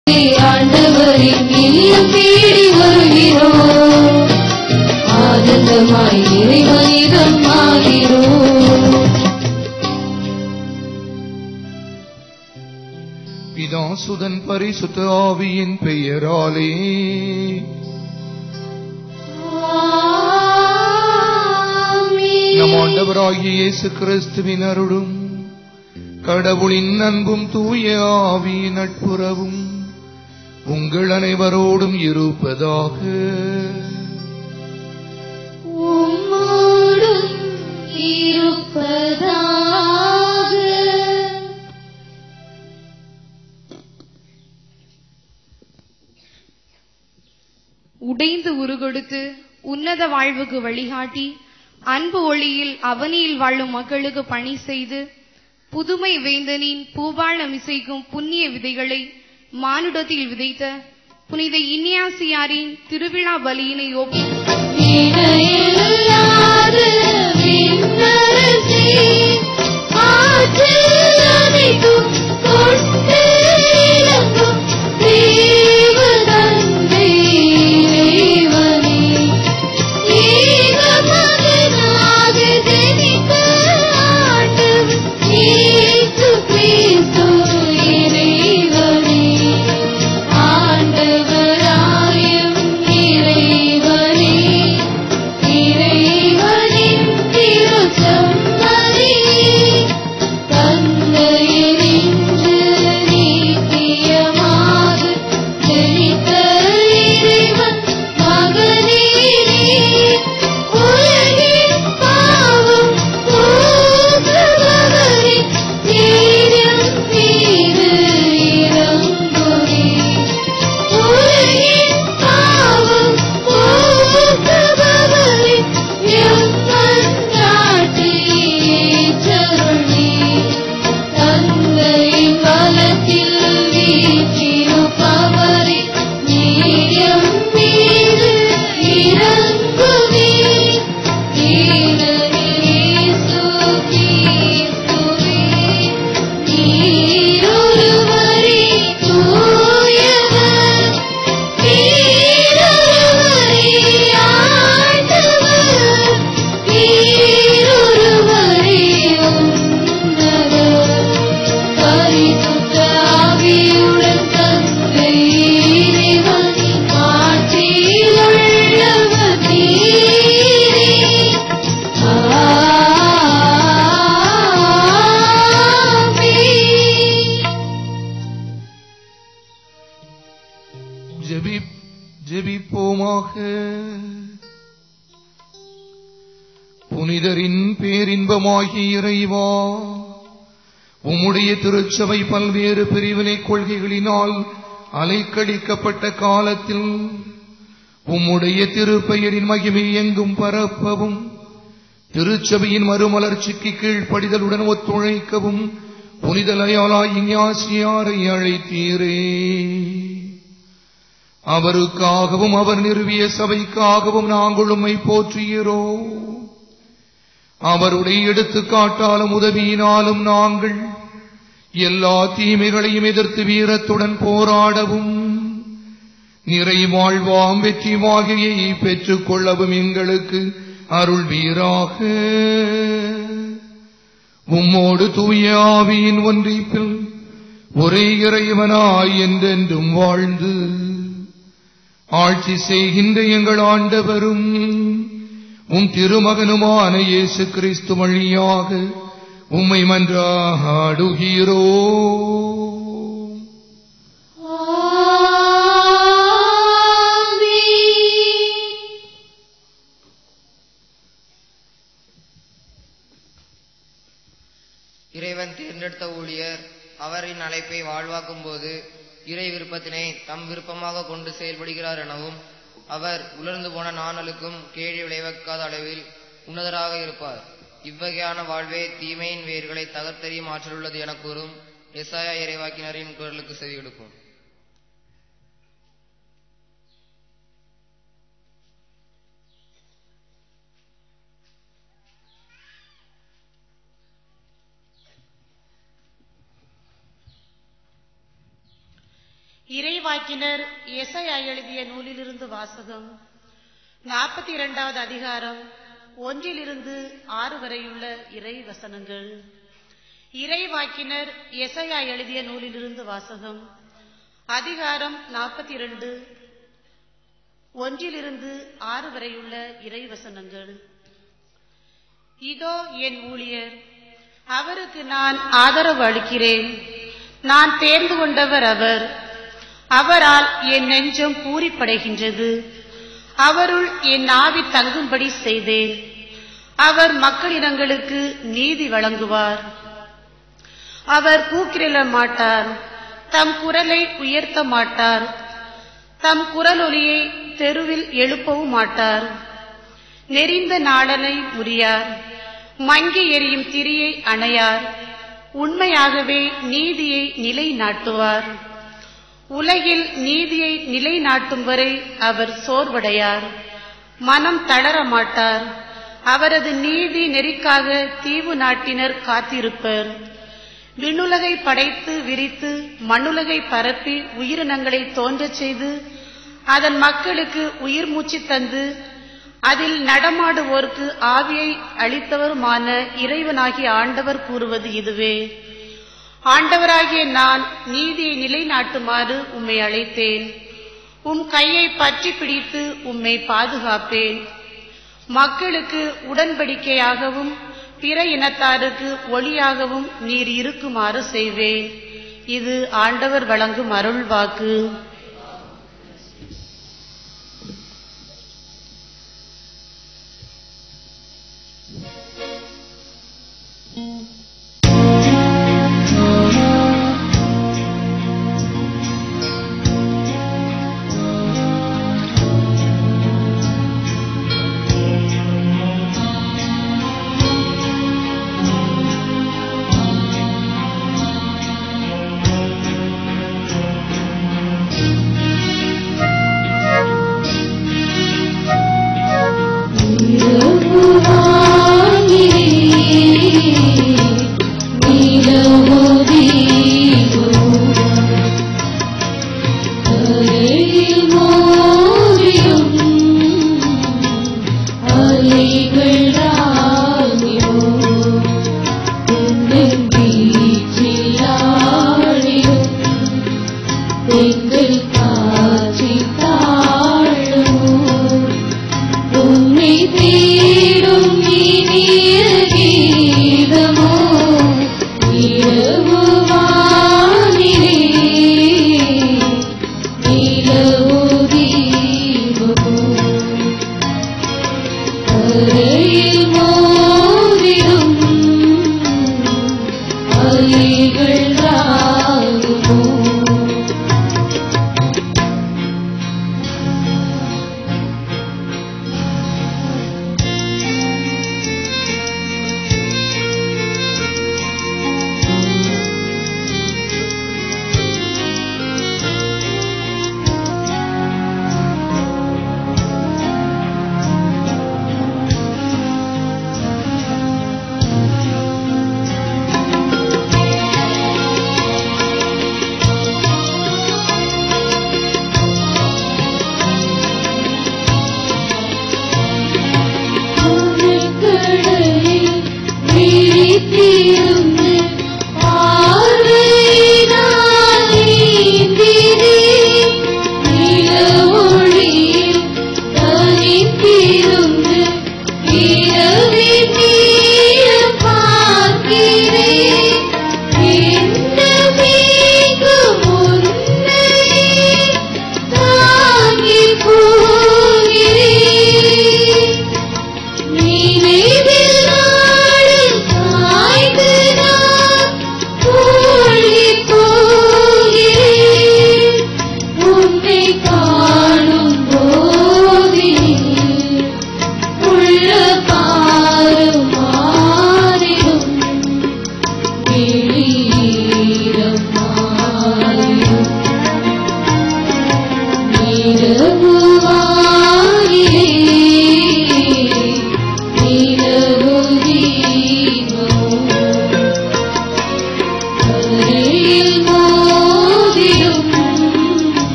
ஆண்டவரின் இல்லம் தேடி வருகிறோம், ஆனந்தமாய் இறைவனிடம் ஆகிறோம். பிதா சுதன் பரிசுத்த ஆவியின் பெயராலே நம் ஆண்டவராகிய இயேசு கிறிஸ்துவின் அருளும் கடவுளின் அன்பும் தூய ஆவியின் நட்புறவும் உங்கள் அனைவரோடும் இருப்பதாக. உம்மோடும் இருப்பதாக. உடைந்து உருகொடுத்து உன்னத வாழ்வுக்கு வழிகாட்டி அன்பு ஒளியில் அவனியில் வாழும் மக்களுக்கு பணி செய்து புதுமை வேந்தனின் பூபாளம் இசைக்கும் புண்ணிய விதைகளை மானுடத்தில் விதைத்த புனித இன்யாசியாரின் திருவிழா பலியினை ஒப்பி ஜெபிப்போமாக. புனிதரின் பேரின்பமாகிய இறைவா, உம்முடைய திருச்சபை பல்வேறு பிரிவினை கொள்கைகளினால் அலைக்கழிக்கப்பட்ட காலத்தில் உம்முடைய திருப்பெயரின் மகிமை எங்கும் பரப்பவும் திருச்சபையின் மறுமலர்ச்சிக்கு கீழ்ப்படிதலுடன் ஒத்துழைக்கவும் புனித லயோலா இஞ்ஞாசியாரை அழைத்தீரே. அவருக்காகவும் அவர் நிறுவிய சபைக்காகவும் நாங்கள் உம்மை போற்றுகிறோம். அவருடைய எடுத்துக்காட்டாலும் உதவியினாலும் நாங்கள் எல்லா தீமைகளையும் எதிர்த்து வீரத்துடன் போராடவும் நிறைவாழ்வாம் வெற்றி மாகியை பெற்றுக் கொள்ளவும் எங்களுக்கு அருள்வீராக. உம்மோடு தூய ஆவியின் ஒன்றிப்பில் ஒரே இறைவனாய் என்றென்றும் வாழ்ந்து ஆட்சி செய்கின்ற எங்கள் ஆண்டவரும் உம் திருமகனுமான இயேசு கிறிஸ்து வழியாக உம்மை மன்றாடுகிறோம். இறைவன் தேர்ந்தெடுத்த ஊழியர் அவரின் அழைப்பை வாழ்வாக்கும் போது இறை விருப்பத்தினை தம் விருப்பமாக கொண்டு செயல்படுகிறார் எனவும் அவர் உலர்ந்து போன நாணலுக்கும் கேள்வி விளைவிக்காத அளவில் உன்னதராக இருப்பார். இவ்வகையான வாழ்வே தீமையின் வேர்களை தகர்த்தெறியும் ஆற்றல் உள்ளது என கூறும் எசாயா இறைவாக்கினரின் குரலுக்கு செவி கொடுக்கும். இறைவாக்கினர் எசையா எழுதிய நூலிலிருந்து வாசகம். 42வது அதிகாரம் 1-6 வரையுள்ள இறை வசனங்கள். இறைவாக்கினர் எசையா எழுதிய நூலிலிருந்து வாசகம். அதிகாரம் 42 1-6 வரையுள்ள இறை வசனங்கள். இதோ என் ஊழியர், அவருக்கு நான் ஆதரவு அளிக்கிறேன். நான் தேர்ந்து கொண்டவர் அவர். அவரால் என் நெஞ்சம் பூரிப்படைகின்றது. அவருள் என் ஆவி தங்கும்படி செய்தேன். அவர் மக்களினங்களுக்கு நீதி வழங்குவார். அவர் கூக்குரல மாட்டார், தம் குரலை உயர்த்த மாட்டார். தம் குரலொலியை தெருவில் எழுப்பவும் மாட்டார். நெறிந்த நாடனை முறியார், மங்கி எரியும் திரியை அணையார். உண்மையாகவே நீதியை நிலைநாட்டுவார். உலகில் நீதியை நிலைநாட்டும் வரை அவர் சோர்வடையார், மனம் தளர மாட்டார். அவரது நீதி நெறிக்காக தீவு நாட்டினர் காத்திருப்பர். விண்ணுலகை படைத்து விரித்து மண்ணுலகை பரப்பி உயிரினங்களை தோன்றச் செய்து அதன் மக்களுக்கு உயிர் மூச்சு தந்து அதில் நடமாடுவோர்க்கு ஆவியை அளித்தவருமான இறைவனாகிய ஆண்டவர் கூறுவது இதுவே: ஆண்டவராகிய நான் நீதியை நிலைநாட்டுமாறு உம்மை அழைத்தேன். உம் கையை பற்றி பிடித்து உம்மை பாதுகாப்பேன். மக்களுக்கு உடன்படிக்கையாகவும் பிற இனத்தாருக்கு ஒளியாகவும் நீர் இருக்குமாறு செய்வேன். இது ஆண்டவர் வழங்கும் அருள் வாக்கு.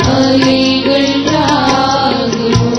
அலைகள் ராகமோ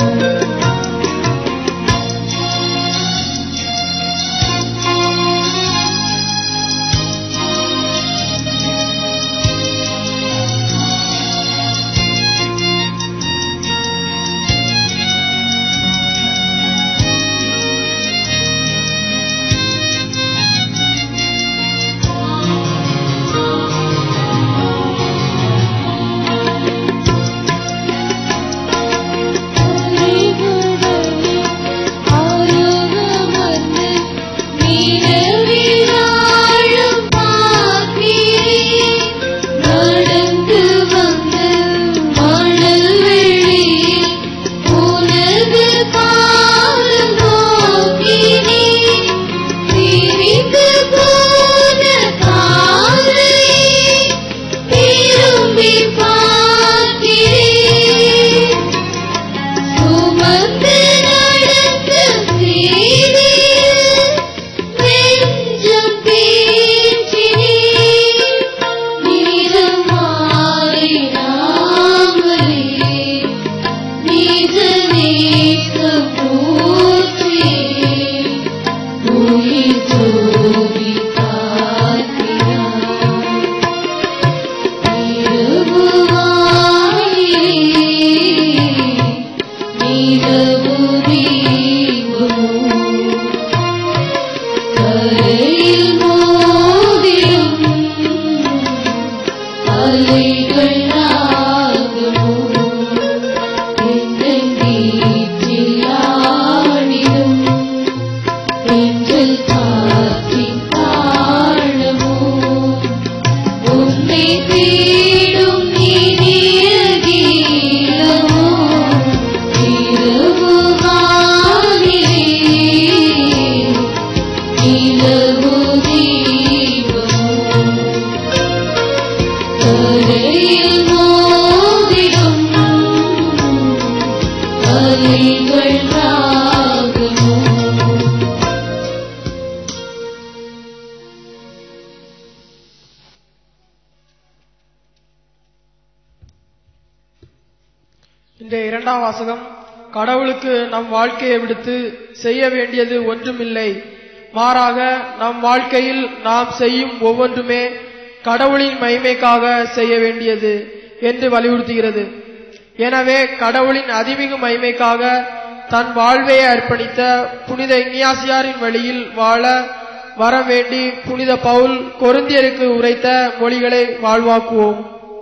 இன்றைய இரண்டாம் வாசகம். கடவுளுக்கு நம் வாழ்க்கையை விடுத்து செய்ய வேண்டியது ஒன்றுமில்லை, மாறாக நம் வாழ்க்கையில் நாம் செய்யும் ஒவ்வொன்றுமே கடவுளின் மகிமைக்காக செய்ய வேண்டியது என்று வலியுறுத்துகிறது. எனவே கடவுளின் அதிமிகு மகிமைக்காக தன் வாழ்வை அர்ப்பணித்த புனித இக்னியாசியாரின் வழியில் வாழ வர வேண்டி புனித பவுல் கொரிந்தியருக்கு உரைத்த மொழிகளை வாழ்வாக்குவோம்.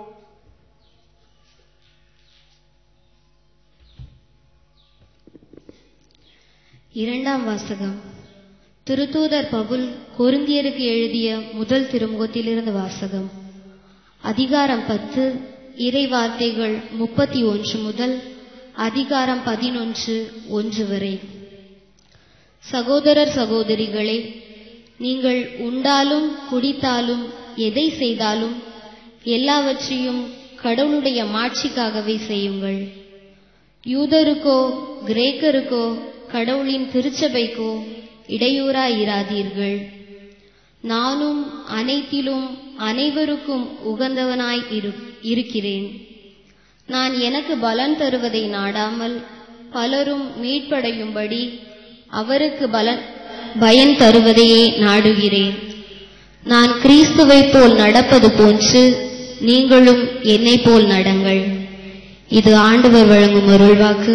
இரண்டாம் வாசகம். திருத்தூதர் பவுல் கொரிந்தியருக்கு எழுதிய முதல் திருமுகத்திலிருந்து வாசகம். அதிகாரம் 10, இறை வார்த்தைகள் 31 முதல் அதிகாரம் 11:1 வரை. சகோதரர் சகோதரிகளே, நீங்கள் உண்டாலும் குடித்தாலும் எதை செய்தாலும் எல்லாவற்றையும் கடவுளுடைய மாட்சிக்காகவே செய்யுங்கள். யூதருக்கோ கிரேக்கருக்கோ கடவுளின் திருச்சபைக்கோ இடையூறாயிராதீர்கள். நானும் அனைத்திலும் அனைவருக்கும் உகந்தவனாய் இருக்கிறேன். நான் எனக்கு பலன் தருவதை நாடாமல் பலரும் மீட்படையும்படி அவருக்கு பயன் தருவதையே நாடுகிறேன். நான் கிறிஸ்துவை போல் நடப்பது போன்று நீங்களும் என்னை போல் நடங்கள். இது ஆண்டவர் வழங்கும் அருள்வாக்கு.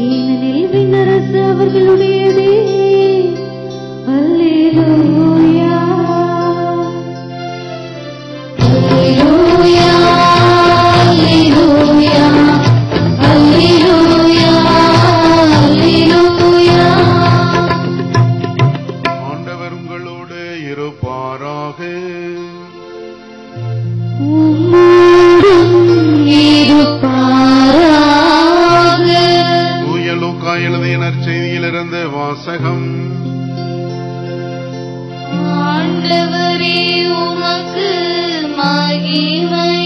ஏனெனில் விண்ணரசு அவர்களுடையதே. அல்லேலூயா அல்லேலூயா அல்லேலூயா அல்லேலூயா அல்லேலூயா. ஆண்டவர் உங்களோடு இருப்பாராக. தூய லூக்கா எழுதிய நற்செய்தியிலிருந்து வாசகம். ஆண்டவரே உமக்கு மகிமை.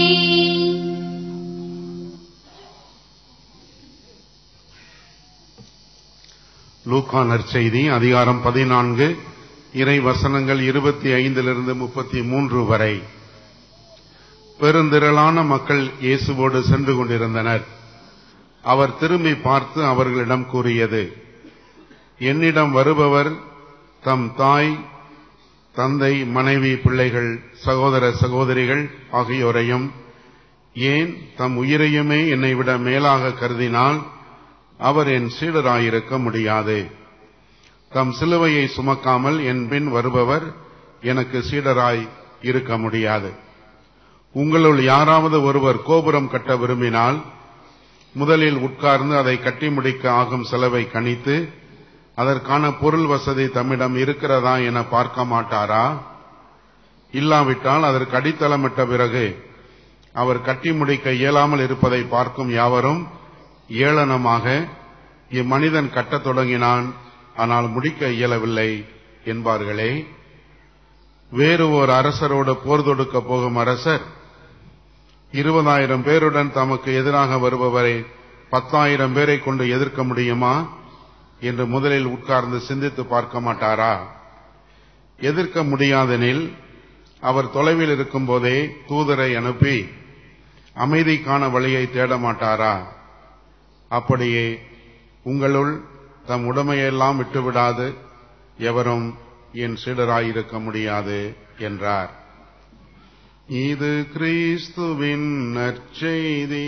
லூக்கா நற்செய்தி அதிகாரம் 14 இறை வசனங்கள் 25 33 வரை. பெருந்திரளான மக்கள் இயேசுவோடு சென்று கொண்டிருந்தனர். அவர் திரும்பி பார்த்து அவர்களிடம் கூறியது, என்னிடம் வருபவர் தம் தாய், தந்தை, மனைவி, பிள்ளைகள், சகோதர சகோதரிகள் ஆகியோரையும், ஏன் தம் உயிரையுமே என்னை விட மேலாக கருதினால் அவர் என் சீடராயிருக்க முடியாது. தம் சிலுவையை சுமக்காமல் என் பின் வருபவர் எனக்கு சீடராய் இருக்க முடியாது. உங்களுள் யாராவது ஒருவர் கோபுரம் கட்ட விரும்பினால் முதலில் உட்கார்ந்து அதை கட்டி முடிக்க ஆகும் செலவை கணித்து அதற்கான பொருள் வசதி தம்மிடம் இருக்கிறதா என பார்க்க மாட்டாரா? இல்லாவிட்டால் அதற்கு அடித்தளமிட்ட பிறகு அவர் கட்டி முடிக்க இயலாமல் இருப்பதை பார்க்கும் யாவரும் ஏளனமாக, இம்மனிதன் கட்டத் தொடங்கினான், ஆனால் முடிக்க இயலவில்லை என்பார்களே. வேறு ஓர் அரசரோடு போர் தொடுக்க போகும் அரசர் 20,000 பேருடன் தமக்கு எதிராக வருபவரை 10,000 பேரை கொண்டு எதிர்க்க முடியுமா என்று முதலில் உட்கார்ந்து சிந்தித்து பார்க்க மாட்டாரா? எதிர்க்க முடியாதெனில் அவர் தொலைவில் இருக்கும் போதே தூதரை அனுப்பி அமைதிக்கான வழியை தேட மாட்டாரா? அப்படியே உங்களுள் தம் உடைமையெல்லாம் விட்டுவிடாது எவரும் என் சீடராயிருக்க முடியாது என்றார். இது கிறிஸ்துவின் நற்செய்தி.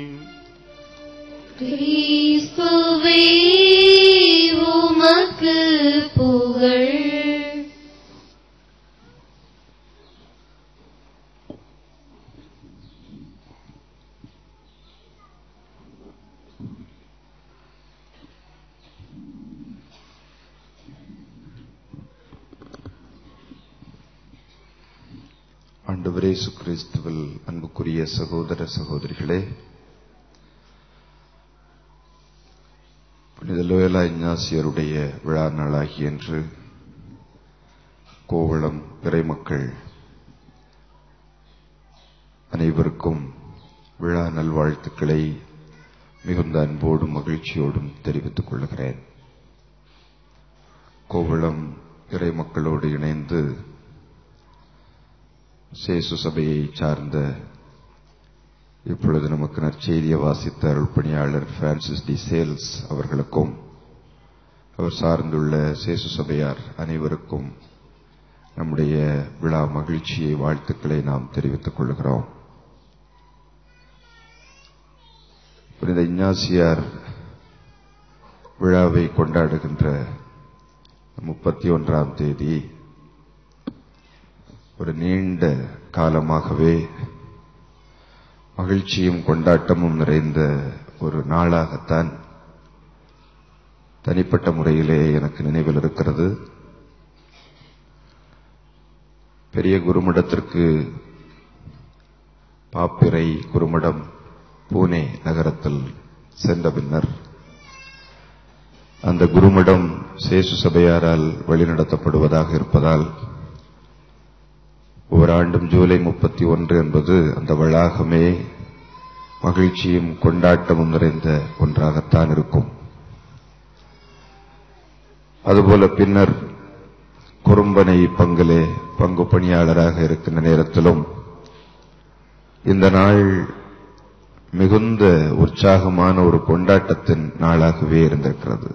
கிறிஸ்துவே உமக்கு புகழ். ஆண்டவர் இயேசு கிறிஸ்துவில் அன்புக்குரிய சகோதர சகோதரிகளே, புனித லோயலா இஞ்ஞாசியாருடைய விழா நாளாகிய இன்று கோவளம் இறைமக்கள் அனைவருக்கும் விழா நல்வாழ்த்துக்களை மிகுந்த அன்போடும் மகிழ்ச்சியோடும் தெரிவித்துக் கொள்கிறேன். கோவளம் இறைமக்களோடு இணைந்து சேசு சபையை சார்ந்த இப்பொழுது நமக்கு நற்செய்தியை வாசித்த அருள்பணியாளர் பிரான்சிஸ் டி சேல்ஸ் அவர்களுக்கும் அவர் சார்ந்துள்ள சேசு சபையார் அனைவருக்கும் நம்முடைய விழா மகிழ்ச்சியை, வாழ்த்துக்களை நாம் தெரிவித்துக் கொள்கிறோம். புனித இஞ்ஞாசியார் விழாவை கொண்டாடுகின்ற 31ஆம் தேதி ஒரு நீண்ட காலமாகவே மகிழ்ச்சியும் கொண்டாட்டமும் நிறைந்த ஒரு நாளாகத்தான் தனிப்பட்ட முறையிலே எனக்கு நினைவில் இருக்கிறது. பெரிய குருமடத்திற்கு பாப்பிரை குருமடம் பூனே நகரத்தில் சென்ற பின்னர் அந்த குருமடம் சேசு சபையாரால் வழிநடத்தப்படுவதாக இருப்பதால் ஓராண்டும் ஜூலை 31 என்பது அந்த வளாகமே மகிழ்ச்சியும் கொண்டாட்டமும் நிறைந்த ஒன்றாகத்தான் இருக்கும். அதுபோல பின்னர் குறும்பனை பங்கிலே பங்கு பணியாளராக இருக்கின்ற நேரத்திலும் இந்த நாள் மிகுந்த உற்சாகமான ஒரு கொண்டாட்டத்தின் நாளாகவே இருந்திருக்கிறது.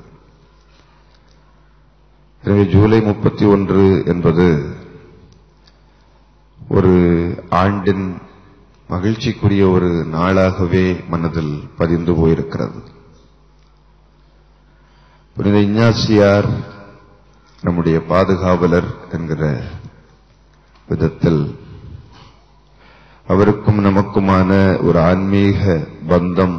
எனவே ஜூலை 31 என்பது ஒரு ஆண்டின் மகிழ்ச்சிக்குரிய ஒரு நாளாகவே மனதில் பதிந்து போயிருக்கிறது. புனித இஞ்ஞாசியார் நம்முடைய பாதுகாவலர் என்கிற விதத்தில் அவருக்கும் நமக்குமான ஒரு ஆன்மீக பந்தம்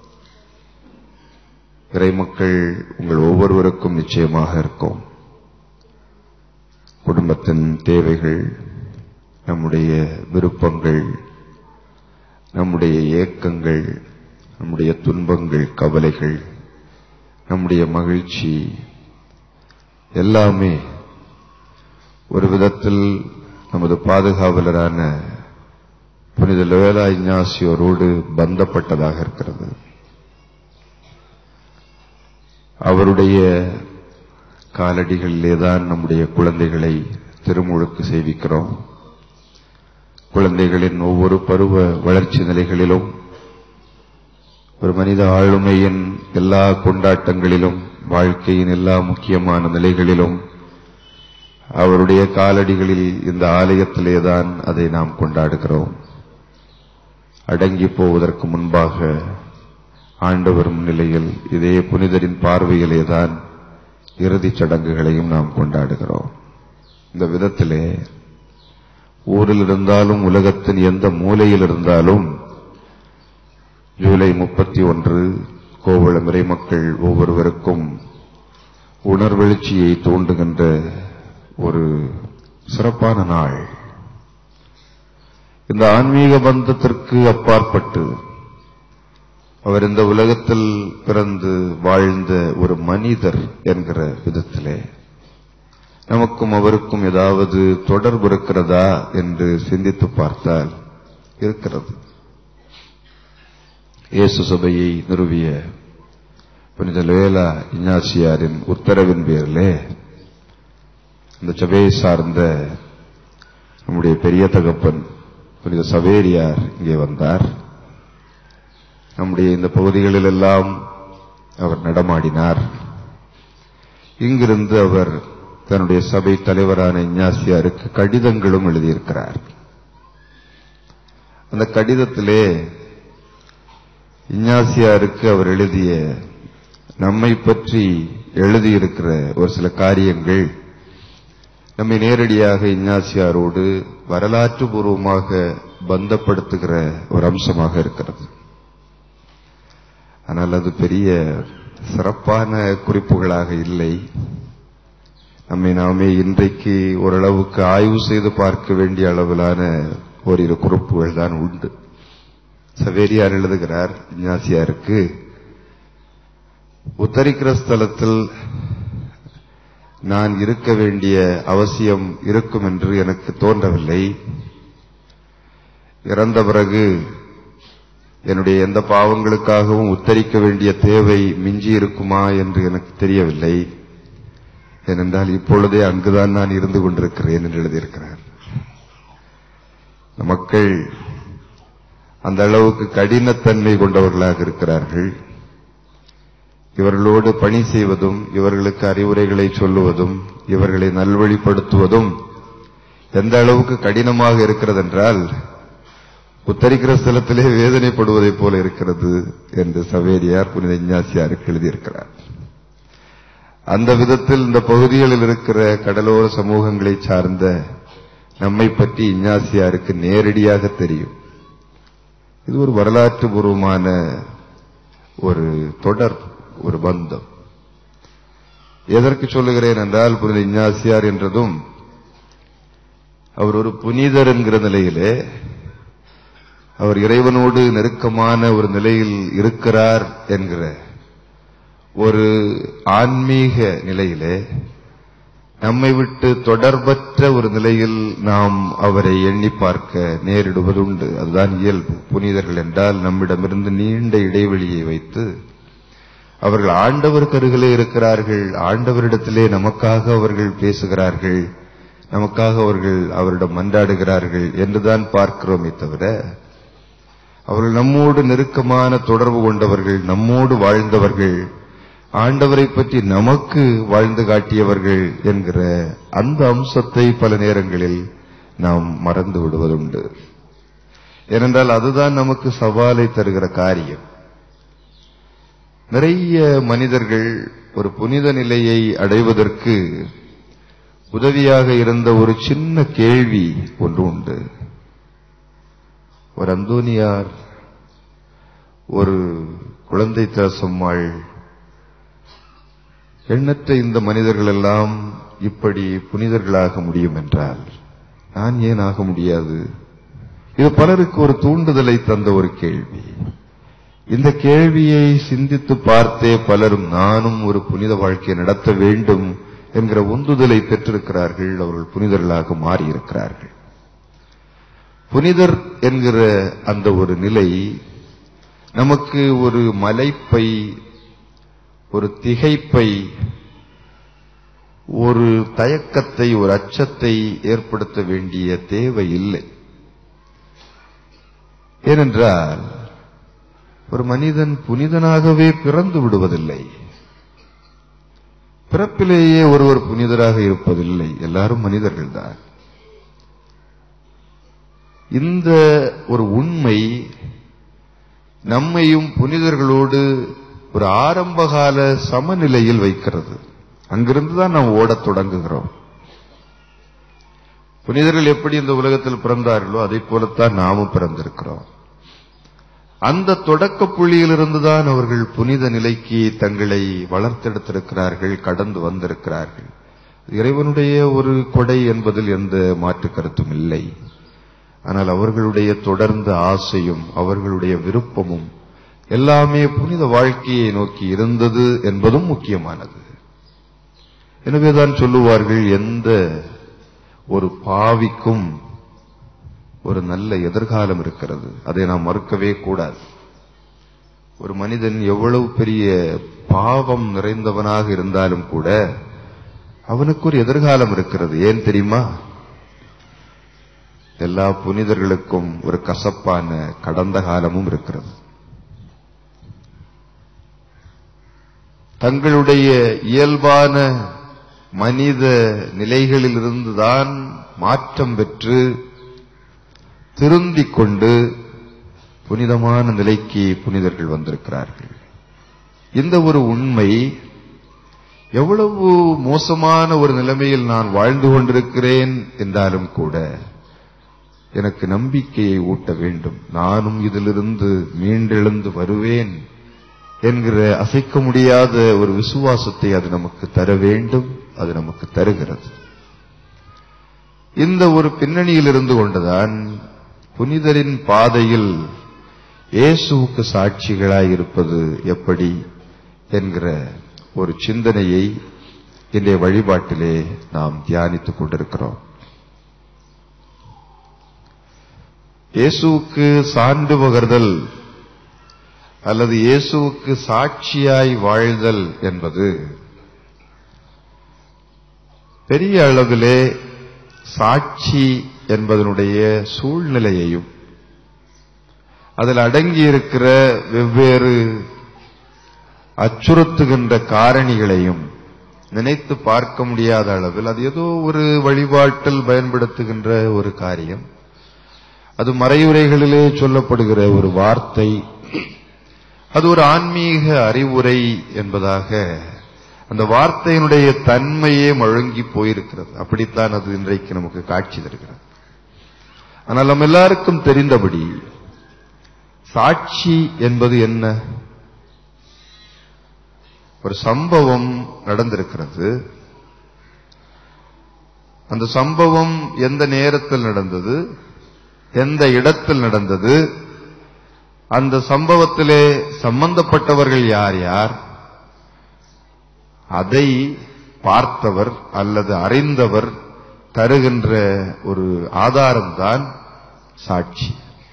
இறைமக்கள் உங்கள் ஒவ்வொருவருக்கும் நிச்சயமாக இருக்கும். குடும்பத்தின் தேவைகள், நம்முடைய விருப்பங்கள், நம்முடைய ஏக்கங்கள், நம்முடைய துன்பங்கள், கவலைகள், நம்முடைய மகிழ்ச்சி எல்லாமே ஒரு விதத்தில் நமது பாதுகாவலரான புனித லோயோலா இஞ்ஞாசியோரோடு பந்தப்பட்டதாக இருக்கிறது. அவருடைய காலடிகளிலேதான் நம்முடைய குழந்தைகளை திருமுழுக்கு செய்விக்கிறோம். குழந்தைகளின் ஒவ்வொரு பருவ வளர்ச்சி நிலைகளிலும், ஒரு மனித ஆளுமையின் எல்லா கொண்டாட்டங்களிலும், வாழ்க்கையின் எல்லா முக்கியமான நிலைகளிலும் அவருடைய காலடிகளில் இந்த ஆலயத்திலேதான் அதை நாம் கொண்டாடுகிறோம். அடங்கி போவதற்கு முன்பாக ஆண்டவர் முன்னிலையில் இதே புனிதரின் பார்வையிலேதான் இறுதிச் சடங்குகளையும் நாம் கொண்டாடுகிறோம். இந்த விதத்திலே ஊரில் இருந்தாலும் உலகத்தின் எந்த மூலையில் இருந்தாலும் ஜூலை 31 கோவளம் இறைமக்கள் ஒவ்வொருவருக்கும் உணர்வெழுச்சியை தூண்டுகின்ற ஒரு சிறப்பான நாள். இந்த ஆன்மீக பந்தத்திற்கு அப்பாற்பட்டு அவர் இந்த உலகத்தில் பிறந்து வாழ்ந்த ஒரு மனிதர் என்கிற விதத்திலே நமக்கும் அவருக்கும் ஏதாவது தொடர்பு இருக்கிறதா என்று சிந்தித்து பார்த்தால் இருக்கிறது. இயேசு சபையை நிறுவிய புனித லோயோலா இஞ்ஞாசியாரின் உத்தரவின் பேரிலே இந்த சபையை சார்ந்த நம்முடைய பெரிய தகப்பன் புனித சவேரியார் இங்கே வந்தார். நம்முடைய இந்த பகுதிகளிலெல்லாம் அவர் நடமாடினார். இங்கிருந்து அவர் தன்னுடைய சபை தலைவரான இஞ்ஞாசியாருக்கு கடிதங்களும் எழுதியிருக்கிறார். அந்த கடிதத்திலே இஞ்ஞாசியாருக்கு அவர் எழுதிய நம்மை பற்றி எழுதியிருக்கிற ஒரு சில காரியங்கள் நம்மை நேரடியாக இஞ்ஞாசியாரோடு வரலாற்று பூர்வமாக பந்தப்படுத்துகிற ஒரு அம்சமாக இருக்கிறது. ஆனால் அது பெரிய சிறப்பான குறிப்புகளாக இல்லை. நம்மை நாமே இன்றைக்கு ஓரளவுக்கு ஆய்வு செய்து பார்க்க வேண்டிய அளவிலான ஓரிரு குறிப்புகள் தான் உண்டு. சவேரியார் எழுதுகிறார் இஞ்ஞாசியாருக்கு, உத்தரிக்கிற ஸ்தலத்தில் நான் இருக்க வேண்டிய அவசியம் இருக்கும் என்று எனக்கு தோன்றவில்லை. இறந்த பிறகு என்னுடைய எந்த பாவங்களுக்காகவும் உத்தரிக்க வேண்டிய தேவை மிஞ்சி இருக்குமா என்று எனக்கு தெரியவில்லை. ஏனென்றால் இப்பொழுதே அங்குதான் நான் இருந்து கொண்டிருக்கிறேன் என்று எழுதியிருக்கிறார். மக்கள் அந்த அளவுக்கு கடினத்தன்மை கொண்டவர்களாக இருக்கிறார்கள். இவர்களோடு பணி செய்வதும், இவர்களுக்கு அறிவுரைகளை சொல்லுவதும், இவர்களை நல்வழிப்படுத்துவதும் எந்த அளவுக்கு கடினமாக இருக்கிறது என்றால் உத்தரிக்கிற ஸ்தலத்திலே வேதனைப்படுவதைப் போல இருக்கிறது என்று சவேரியார் புனித இஞ்ஞாசியாருக்கு எழுதியிருக்கிறார். அந்த விதத்தில் இந்த பகுதிகளில் இருக்கிற கடலோர சமூகங்களை சார்ந்த நம்மை பற்றி இஞ்ஞாசியாருக்கு நேரடியாக தெரியும். இது ஒரு வரலாற்று பூர்வமான ஒரு தொடர், ஒரு பந்தம். எதற்கு சொல்லுகிறேன் என்றால், புனித இஞ்ஞாசியார் என்றதும் அவர் ஒரு புனிதர் என்கிற நிலையிலே, அவர் இறைவனோடு நெருக்கமான ஒரு நிலையில் இருக்கிறார் என்கிற ஒரு ஆன்மீக நிலையிலே, நம்மை விட்டு தொடர்பற்ற ஒரு நிலையில் நாம் அவரை எண்ணி பார்க்க நேரிடுவதுண்டு. அதுதான் இயல்பு. புனிதர்கள் என்றால் நம்மிடமிருந்து நீண்ட இடைவெளியை வைத்து அவர்கள் ஆண்டவர் கருகிலே இருக்கிறார்கள், ஆண்டவரிடத்திலே நமக்காக அவர்கள் பேசுகிறார்கள், நமக்காக அவர்கள் அவரிடம் மன்றாடுகிறார்கள் என்றுதான் பார்க்கிறோமே தவிர, அவர்கள் நம்மோடு நெருக்கமான தொடர்பு கொண்டவர்கள், நம்மோடு வாழ்ந்தவர்கள், ஆண்டவரை பற்றி நமக்கு வாழ்ந்து காட்டியவர்கள் என்கிற அந்த அம்சத்தை பல நேரங்களில் நாம் மறந்து விடுவதுண்டு. ஏனென்றால் அதுதான் நமக்கு சவாலை தருகிற காரியம். நிறைய மனிதர்கள் ஒரு புனித நிலையை அடைவதற்கு உதவியாக இருந்த ஒரு சின்ன கேள்வி ஒன்று உண்டு. ஒரு அந்தோனியார், ஒரு குழந்தை தேசம்மாள், எண்ணற்ற இந்த மனிதர்கள் எல்லாம் இப்படி புனிதர்களாக முடியும் என்றால் நான் ஏன் ஆக முடியாது? இது பலருக்கு ஒரு தூண்டுதலை தந்த ஒரு கேள்வி. இந்த கேள்வியை சிந்தித்து பார்த்தே பலரும் நானும் ஒரு புனித வாழ்க்கையை நடத்த வேண்டும் என்கிற உந்துதலை பெற்றிருக்கிறார்கள். அவர்கள் புனிதர்களாக மாறியிருக்கிறார்கள். புனிதர் என்கிற அந்த ஒரு நிலை நமக்கு ஒரு மலைப்பை, ஒரு திகைப்பை, ஒரு தயக்கத்தை, ஒரு அச்சத்தை ஏற்படுத்த வேண்டிய தேவை இல்லை. ஏனென்றால் ஒரு மனிதன் புனிதனாகவே பிறந்து விடுவதில்லை. பிறப்பிலேயே ஒருவர் புனிதராக இருப்பதில்லை. எல்லாரும் மனிதர்கள்தான். இந்த ஒரு உண்மை நம்மையும் புனிதர்களோடு ஒரு ஆரம்பகால சமநிலையில் வைக்கிறது. அங்கிருந்துதான் நாம் ஓடத் தொடங்குகிறோம். புனிதர்கள் எப்படி இந்த உலகத்தில் பிறந்தார்களோ அதை போலத்தான் நாமும் பிறந்திருக்கிறோம். அந்த தொடக்க புள்ளியிலிருந்துதான் அவர்கள் புனித நிலைக்கு தங்களை வளர்த்தெடுத்திருக்கிறார்கள், கடந்து வந்திருக்கிறார்கள். இறைவனுடைய ஒரு கொடை என்பதில் எந்த மாற்று கருத்தும் இல்லை. ஆனால் அவர்களுடைய தொடர்ந்த ஆசையும் அவர்களுடைய விருப்பமும் எல்லாமே புனித வாழ்க்கையை நோக்கி இருந்தது என்பதும் முக்கியமானது. எனவேதான் சொல்லுவார்கள், எந்த ஒரு பாவிக்கும் ஒரு நல்ல எதிர்காலம் இருக்கிறது. அதை நாம் மறுக்கவே கூடாது. ஒரு மனிதன் எவ்வளவு பெரிய பாவம் நிறைந்தவனாக இருந்தாலும் கூட அவனுக்கு ஒரு எதிர்காலம் இருக்கிறது. ஏன் தெரியுமா? எல்லா புனிதர்களுக்கும் ஒரு கசப்பான கடந்த காலமும் இருக்கிறது. தங்களுடைய இயல்பான மனித நிலைகளிலிருந்துதான் மாற்றம் பெற்று திருந்திக் கொண்டு புனிதமான நிலைக்கு புனிதர்கள் வந்திருக்கிறார்கள். இந்த ஒரு உண்மை, எவ்வளவு மோசமான ஒரு நிலைமையில் நான் வாழ்ந்து கொண்டிருக்கிறேன் என்றாலும் கூட எனக்கு நம்பிக்கையை ஊட்ட வேண்டும். நானும் இதிலிருந்து மீண்டெழுந்து வருவேன் என்கிற அசைக்க முடியாத ஒரு விசுவாசத்தை அது நமக்கு தர வேண்டும். அது நமக்கு தருகிறது. இந்த ஒரு பின்னணியில் இருந்து கொண்டுதான் புனிதரின் பாதையில் இயேசுவுக்கு சாட்சிகளாயிருப்பது எப்படி என்கிற ஒரு சிந்தனையை இன்றைய வழிபாட்டிலே நாம் தியானித்துக் கொண்டிருக்கிறோம். இயேசுவுக்கு சான்று பகர்தல் அல்லது இயேசுவுக்கு சாட்சியாய் வாழ்தல் என்பது பெரிய அளவிலே சாட்சி என்பதனுடைய சூழ்நிலையையும் அதில் அடங்கியிருக்கிற வெவ்வேறு அச்சுறுத்துகின்ற காரணிகளையும் நினைத்து பார்க்க முடியாத அளவில் அது ஏதோ ஒரு வழிபாட்டில் பயன்படுத்துகின்ற ஒரு காரியம். அது மறையுரைகளிலே சொல்லப்படுகிற ஒரு வார்த்தை. அது ஒரு ஆன்மீக அறிவுரை என்பதாக அந்த வார்த்தையினுடைய தன்மையே மழுங்கி போயிருக்கிறது. அப்படித்தான் அது இன்றைக்கு நமக்கு காட்சி தருகிறது. ஆனால் நம்ம எல்லாருக்கும் தெரிந்தபடி சாட்சி என்பது என்ன? ஒரு சம்பவம் நடந்திருக்கிறது. அந்த சம்பவம் எந்த நேரத்தில் நடந்தது, எந்த இடத்தில் நடந்தது, அந்த சம்பவத்திலே சம்பந்தப்பட்டவர்கள் யார் யார், அதை பார்த்தவர் அல்லது அறிந்தவர் தருகின்ற ஒரு ஆதாரம்தான் சாட்சி.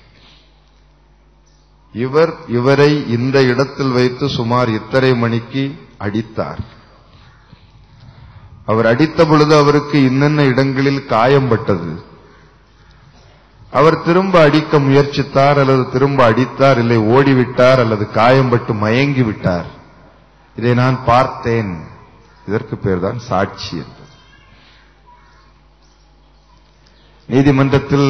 இவரை இந்த இடத்தில் வைத்து சுமார் இத்தனை மணிக்கு அடித்தார். அவர் அடித்த பொழுது அவருக்கு இன்னென்ன இடங்களில் காயம்பட்டது. அவர் திரும்ப அடிக்க முயற்சித்தார் அல்லது திரும்ப அடித்தார், இல்லை ஓடிவிட்டார் அல்லது காயம்பட்டு மயங்கி விட்டார். இதை நான் பார்த்தேன். இதற்கு பேர்தான் சாட்சி என்பது. நீதிமன்றத்தில்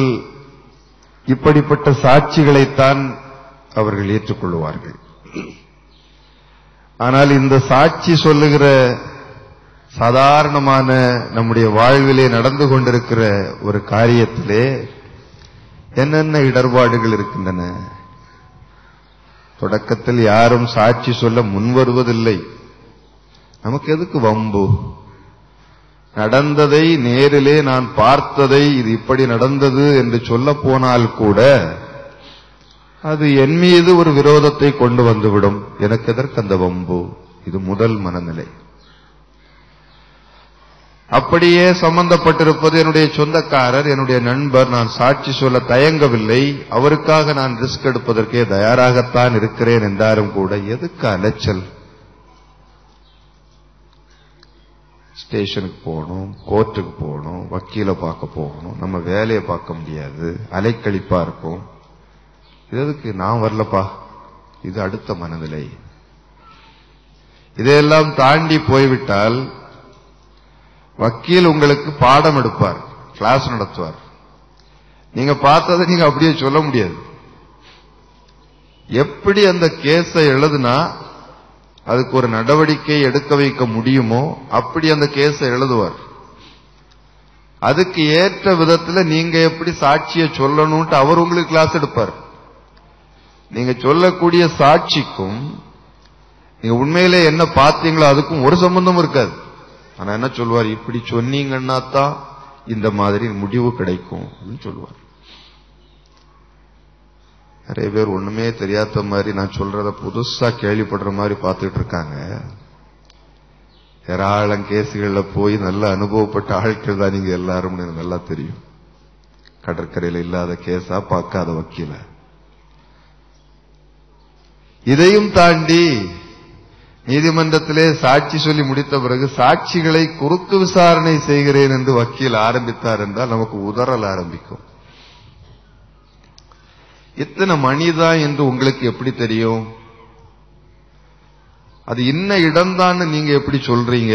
இப்படிப்பட்ட சாட்சிகளைத்தான் அவர்கள் ஏற்றுக்கொள்வார்கள். ஆனால் இந்த சாட்சி சொல்லுகிற சாதாரணமான நம்முடைய வாழ்விலே நடந்து கொண்டிருக்கிற ஒரு காரியத்திலே என்னென்ன இடர்பாடுகள் இருக்கின்றன? தொடக்கத்தில் யாரும் சாட்சி சொல்ல முன்வருவதில்லை. நமக்கு எதுக்கு வம்பு? நடந்ததை நேரிலே நான் பார்த்ததை இது இப்படி நடந்தது என்று சொல்ல போனால் கூட அது என் மீது ஒரு விரோதத்தை கொண்டு வந்துவிடும். எனக்கு எதற்கு அந்த வம்பு? இது முதல் மனநிலை. அப்படியே சம்பந்தப்பட்டிருப்பது என்னுடைய சொந்தக்காரர், என்னுடைய நண்பர். நான் சாட்சி சொல்ல தயங்கவில்லை, அவருக்காக நான் ரிஸ்க் எடுப்பதற்கே தயாராகத்தான் இருக்கிறேன் என்றாலும் கூட எதுக்கு அலைச்சல்? ஸ்டேஷனுக்கு போகணும், கோர்ட்டுக்கு போகணும், வக்கீலை பார்க்க போகணும், நம்ம வேலையை பார்க்க முடியாது, அலைக்கழிப்பா இருக்கும். எதுக்கு? நான் வரலப்பா. இது அடுத்த மனநிலை. இதையெல்லாம் தாண்டி போய்விட்டால் வக்கீல் உங்களுக்கு பாடம் எடுப்பார், கிளாஸ் நடத்துவார். நீங்க பார்த்ததை நீங்க அப்படியே சொல்ல முடியாது. எப்படி அந்த கேஸை எழுதுனா அதுக்கு ஒரு நடவடிக்கை எடுக்க வைக்க முடியுமோ அப்படி அந்த கேஸை எழுதுவார். அதுக்கு ஏற்ற விதத்துல நீங்க எப்படி சாட்சியை சொல்லணும்ட்டு அவர் உங்களுக்கு கிளாஸ் எடுப்பார். நீங்க சொல்லக்கூடிய சாட்சிக்கும் நீங்க உண்மையிலே என்ன பார்த்தீங்களோ அதுக்கும் ஒரு சம்பந்தம் இருக்காது. ஆனா என்ன சொல்வார்? இப்படி சொன்னீங்கன்னா தான் இந்த மாதிரி முடிவு கிடைக்கும் அப்படின்னு சொல்லுவார். நிறைய பேர் ஒண்ணுமே தெரியாத மாதிரி நான் சொல்றத புதுசா கேள்விப்படுற மாதிரி பார்த்துட்டு இருக்காங்க. ஏராளம் கேசுகள்ல போய் நல்ல அனுபவப்பட்ட ஆட்கள் தான் நீங்க எல்லாரும் எனக்கு நல்லா தெரியும். கடற்கரையில இல்லாத கேஸா, பார்க்காத வக்கீல. இதையும் தாண்டி நீதிமன்றத்திலே சாட்சி சொல்லி முடித்த பிறகு சாட்சிகளை குறுக்கு விசாரணை செய்கிறேன் என்று வக்கீல் ஆரம்பித்தார் என்றால் நமக்கு உதறல் ஆரம்பிக்கும். இத்தனை மணிதான் என்று உங்களுக்கு எப்படி தெரியும்? அது இன்ன இடம்தான் நீங்க எப்படி சொல்றீங்க?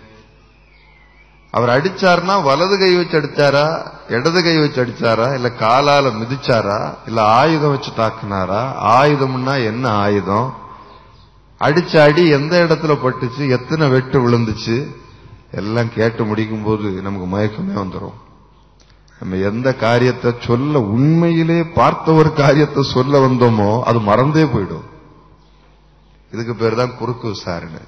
அவர் அடிச்சார்னா வலது கை வச்சு அடிச்சாரா, இடது கை வச்சு அடிச்சாரா, இல்ல காலால மிதிச்சாரா, இல்ல ஆயுதம் வச்சு தாக்குனாரா? ஆயுதம்னா என்ன ஆயுதம்? அடிச்ச அடி எந்த இடத்துல பட்டுச்சு, எத்தனை வெட்டு விழுந்துச்சு, எல்லாம் கேட்டு முடிக்கும் போது நமக்கு மயக்கமே வந்துடும். நம்ம எந்த காரியத்தை சொல்ல, உண்மையிலே பார்த்த ஒரு காரியத்தை சொல்ல வந்தோமோ அது மறந்தே போயிடும். இதுக்கு பேர் தான் குறுக்கு விசாரணை.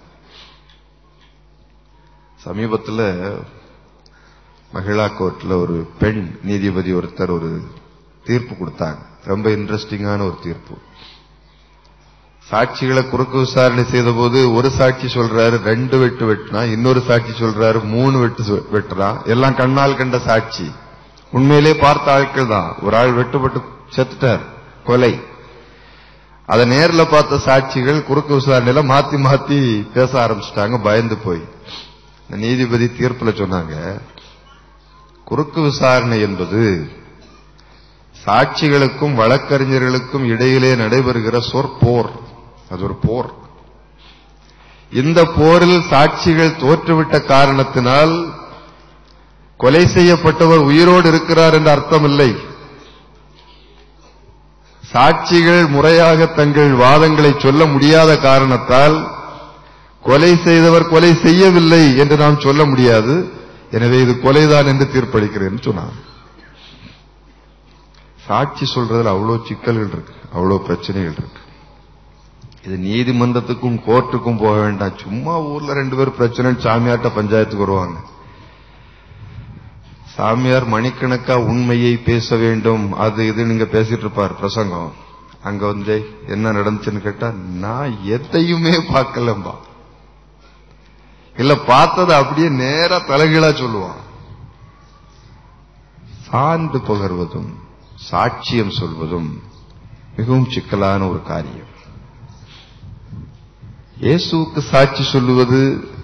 சமீபத்தில் மகிழா கோர்ட்ல ஒரு பெண் நீதிபதி ஒருத்தர் ஒரு தீர்ப்பு கொடுத்தாங்க. ரொம்ப இன்ட்ரெஸ்டிங்கான ஒரு தீர்ப்பு. சாட்சிகளை குறுக்கு விசாரணை செய்த போது ஒரு சாட்சி சொல்றாரு 2 வெட்டு வெட்டினா, இன்னொரு சாட்சி சொல்றாரு 3 வெட்டு வெட்டுறான். எல்லாம் கண்ணால் கண்ட சாட்சி, உண்மையிலே பார்த்த ஆட்கள் தான். ஒரு ஆள் வெட்டுப்பட்டு செத்துட்டார், கொலை. அதை நேர்ல பார்த்த சாட்சிகள் குறுக்கு விசாரணையில மாத்தி மாத்தி பேச ஆரம்பிச்சுட்டாங்க, பயந்து போய். நீதிபதி தீர்ப்புல சொன்னாங்க, குறுக்கு விசாரணை என்பது சாட்சிகளுக்கும் வழக்கறிஞர்களுக்கும் இடையிலே நடைபெறுகிற சொற்போர். அது ஒரு போர். இந்த போரில் சாட்சிகள் தோற்றுவிட்ட காரணத்தினால் கொலை செய்யப்பட்டவர் உயிரோடு இருக்கிறார் என்ற அர்த்தம் இல்லை. சாட்சிகள் முறையாக தங்கள் வாதங்களை சொல்ல முடியாத காரணத்தால் கொலை செய்தவர் கொலை செய்யவில்லை என்று நாம் சொல்ல முடியாது. எனவே இது கொலைதான் என்று தீர்ப்பளிக்கிறேன் சொன்னார். சாட்சி சொல்றதுல அவ்வளவு சிக்கல்கள் இருக்கு, அவ்வளவு பிரச்சனைகள் இருக்கு. இது நீதிமன்றத்துக்கும் கோர்ட்டுக்கும் போக வேண்டாம். சும்மா ஊர்ல 2 பேர் பிரச்சனை, சாமியார்ட்ட பஞ்சாயத்துக்கு வருவாங்க. சாமியார் மணிக்கணக்கா உண்மையை பேச வேண்டும், அது இது நீங்க பேசிட்டு இருப்பார் பிரசங்கம். அங்க வந்து என்ன நடந்துச்சுன்னு கேட்டா, நான் எதையுமே பார்க்கலம்பா, இல்ல பார்த்ததை அப்படியே நேரா தலைகீழா சொல்லுவான். சான்று பகர்வதும் சாட்சியம் சொல்வதும் மிகவும் சிக்கலான ஒரு காரியம். இயேசுவுக்கு சாட்சி சொல்லுவது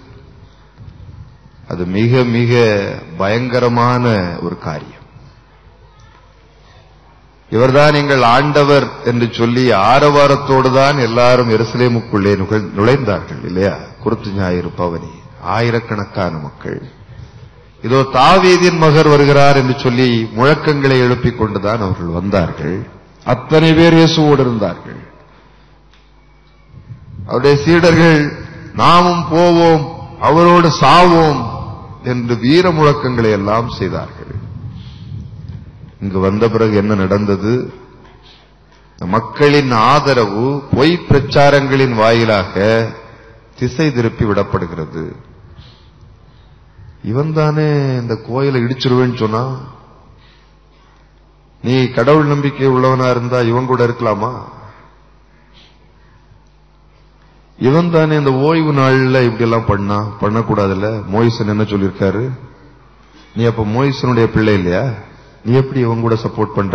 அது மிக மிக பயங்கரமான ஒரு காரியம். இவர்தான் எங்கள் ஆண்டவர் என்று சொல்லி ஆரவாரத்தோடு தான் எல்லாரும் எருசலேமுக்குள்ளே நுழைந்தார்கள் இல்லையா? குருத்து ஞாயிறு பவனி, ஆயிரக்கணக்கான மக்கள். இதோ தாவீதின் மகர் வருகிறார் என்று சொல்லி முழக்கங்களை எழுப்பிக் கொண்டுதான் அவர்கள் வந்தார்கள். அத்தனை பேர் இயேசுவோடு இருந்தார்கள். அவருடைய சீடர்கள் நாமும் போவோம், அவரோடு சாவோம் என்று வீர முழக்கங்களை எல்லாம் செய்தார்கள். இங்கு வந்த பிறகு என்ன நடந்தது? மக்களின் ஆதரவு பொய் பிரச்சாரங்களின் வாயிலாக திசை திருப்பி விடப்படுகிறது. இவன் தானே இந்த கோயிலை இடிச்சிருவேன்னு சொன்னா, நீ கடவுள் நம்பிக்கை உள்ளவனா இருந்தா இவன் கூட இருக்கலாமா? இவன் தானே இந்த ஓய்வு நாள்ல இப்படி எல்லாம் பண்ணக்கூடாதுல்ல. மோயிசன் என்ன சொல்லியிருக்காரு? நீ அப்ப மோயிசனுடைய பிள்ளை இல்லையா? நீ எப்படி இவன் கூட சப்போர்ட் பண்ற?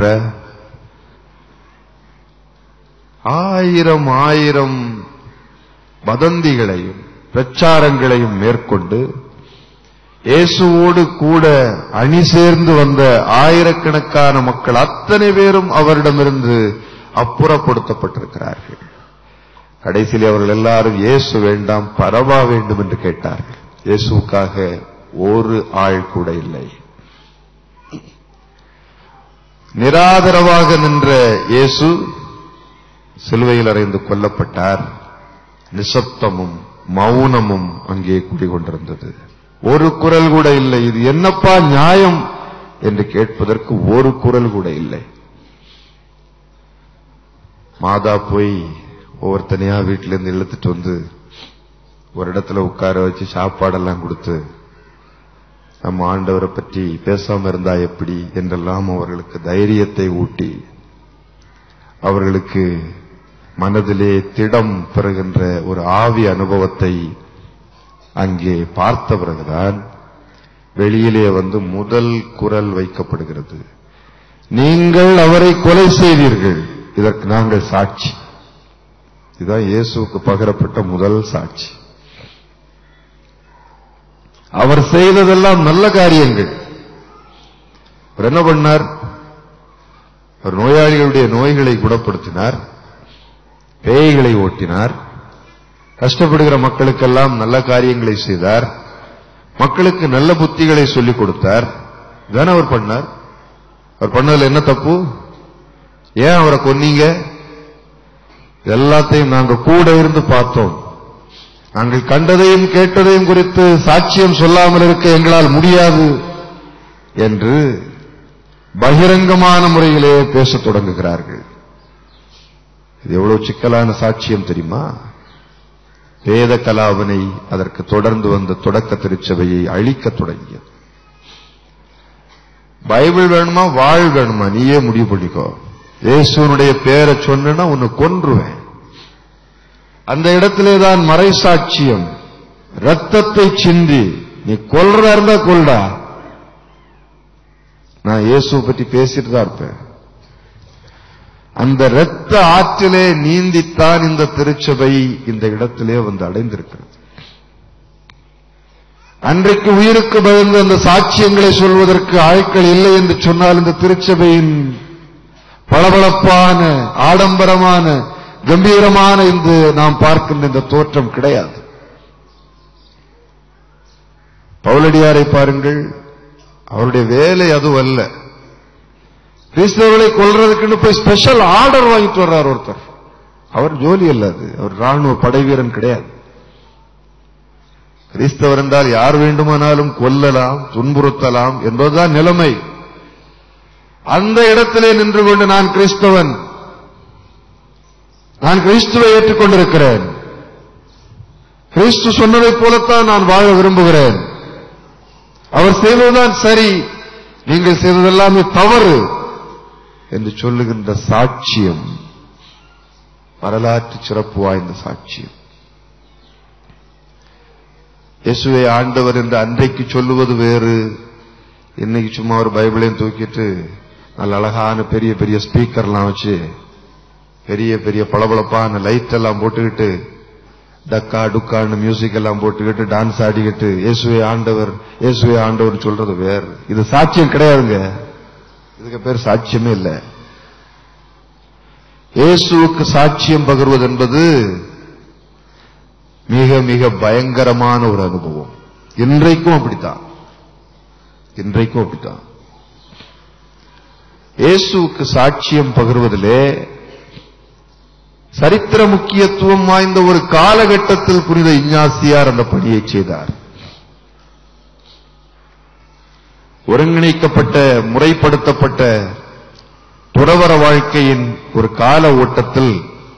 ஆயிரம் ஆயிரம் வதந்திகளையும் பிரச்சாரங்களையும் மேற்கொண்டு இயேசுவோடு கூட அணி சேர்ந்து வந்த ஆயிரக்கணக்கான மக்கள் அத்தனை பேரும் அவரிடமிருந்து அப்புறப்படுத்தப்பட்டிருக்கிறார்கள். கடைசியில் அவர்கள் எல்லாரும் இயேசு வேண்டாம், பரவா வேண்டும் என்று கேட்டார்கள். இயேசுவுக்காக ஒரு ஆள் கூட இல்லை. நிராதரவாக நின்ற இயேசு சிலுவையில் அறைந்து கொல்லப்பட்டார். நிசப்தமும் மௌனமும் அங்கே குடிகொண்டிருந்தது. ஒரு குரல் கூட இல்லை. இது என்னப்பா நியாயம் என்று கேட்பதற்கு ஒரு குரல் கூட இல்லை. மாதா போய் ஒவ்வொருத்தனையா வீட்டிலிருந்து இழுத்துட்டு வந்து ஒரு இடத்துல உட்கார வச்சு சாப்பாடெல்லாம் கொடுத்து, நம்ம ஆண்டவரை பற்றி பேசாம இருந்தா எப்படி என்றெல்லாம் அவர்களுக்கு தைரியத்தை ஊட்டி, அவர்களுக்கு மனதிலே திடம் பெறுகின்ற ஒரு ஆவி அனுபவத்தை அங்கே பார்த்த பிறகுதான் வெளியிலே வந்து முதல் குரல் வைக்கப்படுகிறது. நீங்கள் அவரை கொலை செய்தீர்கள், இதற்கு நாங்கள் சாட்சி. இதுதான் இயேசுவுக்கு பகரப்பட்ட முதல் சாட்சி. அவர் செய்ததெல்லாம் நல்ல காரியங்கள். அவர் என்ன பண்ணார்? அவர் நோயாளிகளுடைய நோய்களை குணப்படுத்தினார், பேய்களை ஓட்டினார், கஷ்டப்படுகிற மக்களுக்கெல்லாம் நல்ல காரியங்களை செய்தார், மக்களுக்கு நல்ல புத்திகளை சொல்லிக் கொடுத்தார். தானே அவர் பண்ணார். அவர் பண்ணதுல என்ன தப்பு? ஏன் அவரை கொன்னீங்க? எல்லாத்தையும் நாங்கள் கூட இருந்து பார்த்தோம். நாங்கள் கண்டதையும் கேட்டதையும் குறித்து சாட்சியம் சொல்லாமல் இருக்க எங்களால் முடியாது என்று பகிரங்கமான முறையிலே பேசத் தொடங்குகிறார்கள். இது எவ்வளவு சிக்கலான சாட்சியம் தெரியுமா? வேத கலாவனை அதற்கு தொடர்ந்து வந்த தொடக்க திருச்சபையை அழிக்கத் தொடங்கியது. பைபிள் வேணுமா, வாழ் வேணுமா, நீயே முடிவு பண்ணிக்கோ. இயேசுனுடைய பேரை சொன்னா உன்னை கொன்றுவேன். அந்த இடத்திலேதான் மறை சாட்சியம், ரத்தத்தை சிந்தி நீ கொல்றதா இருந்தா கொல்டா, நான் இயேசுவை பற்றி பேசிட்டு தான் இருப்பேன். அந்த இரத்த ஆற்றிலே நீந்தித்தான் இந்த திருச்சபை இந்த இடத்திலே வந்து அடைந்திருக்கிறது. அன்றைக்கு உயிருக்கு பயந்து அந்த சாட்சியங்களை சொல்வதற்கு ஆட்கள் இல்லை என்று சொன்னால் இந்த திருச்சபையின் பளபளப்பான ஆடம்பரமான கம்பீரமான என்று நாம் பார்க்கின்ற இந்த தோற்றம் கிடையாது. பவுலடியாரை பாருங்கள், அவருடைய வேலை அதுவல்ல. கிறிஸ்தவர்களை கொல்றதுக்குன்னு போய் ஸ்பெஷல் ஆர்டர் வாங்கிட்டு வர்றார் ஒருத்தர். அவர் ஜோலி அல்ல அது, அவர் ராணுவ படை வீரன் கிடையாது. கிறிஸ்தவர் என்றால் யார் வேண்டுமானாலும் கொல்லலாம், துன்புறுத்தலாம் என்பதுதான் நிலைமை. அந்த இடத்திலே நின்று கொண்டு நான் கிறிஸ்தவன், நான் கிறிஸ்துவை ஏற்றுக்கொண்டிருக்கிறேன், கிறிஸ்து சொன்னதைப் போலத்தான் நான் வாழ விரும்புகிறேன், அவர் செய்வதுதான் சரி, நீங்கள் செய்ததெல்லாமே தவறு என்று சொல்லுகின்ற சாட்சியம் வரலாற்று சிறப்பு வாய்ந்த சாட்சியம். இயேசுவை ஆண்டவர் என்று அன்றைக்கு சொல்லுவது வேறு, இன்னைக்கு சும்மா ஒரு பைபிளையும் தூக்கிட்டு நல்ல அழகான பெரிய பெரிய ஸ்பீக்கர்லாம் வச்சு பெரிய பெரிய பளபளப்பான லைட் எல்லாம் போட்டுக்கிட்டு டக்கா டுக்கான்னு மியூசிக் எல்லாம் போட்டுக்கிட்டு டான்ஸ் ஆடிக்கிட்டு இயேசுவை ஆண்டவர் இயேசுவை ஆண்டவர் சொல்றது வேறு. இது சாட்சியம் கிடையாதுங்க. இதுக்கு பேர் சாட்சியமே இல்லை. இயேசுவுக்கு சாட்சியம் பகர்வது என்பது மிக மிக பயங்கரமான ஒரு அனுபவம். இன்றைக்கும் அப்படித்தான், இன்றைக்கும் அப்படித்தான். இயேசுவுக்கு சாட்சியம் பகர்வதிலே சரித்திர முக்கியத்துவம் வாய்ந்த ஒரு காலகட்டத்தில் புனித இஞ்ஞாசியார் அந்த பணியை செய்தார். ஒருங்கிணைக்கப்பட்ட முறைப்படுத்தப்பட்ட துறவற வாழ்க்கையின் ஒரு கால ஓட்டத்தில்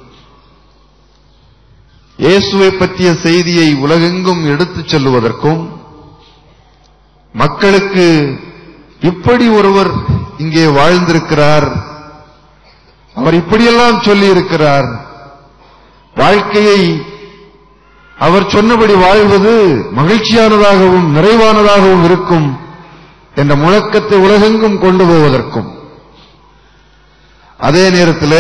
இயேசுவை பற்றிய செய்தியை உலகெங்கும் எடுத்துச் செல்லுவதற்கும், மக்களுக்கு இப்படி ஒருவர் இங்கே வாழ்ந்திருக்கிறார், அவர் இப்படியெல்லாம் சொல்லி இருக்கிறார், வாழ்க்கையை அவர் சொன்னபடி வாழ்வது மகிழ்ச்சியானதாகவும் நிறைவானதாகவும் இருக்கும் என்ற முழக்கத்தை உலகெங்கும் கொண்டு போவதற்கும், அதே நேரத்தில்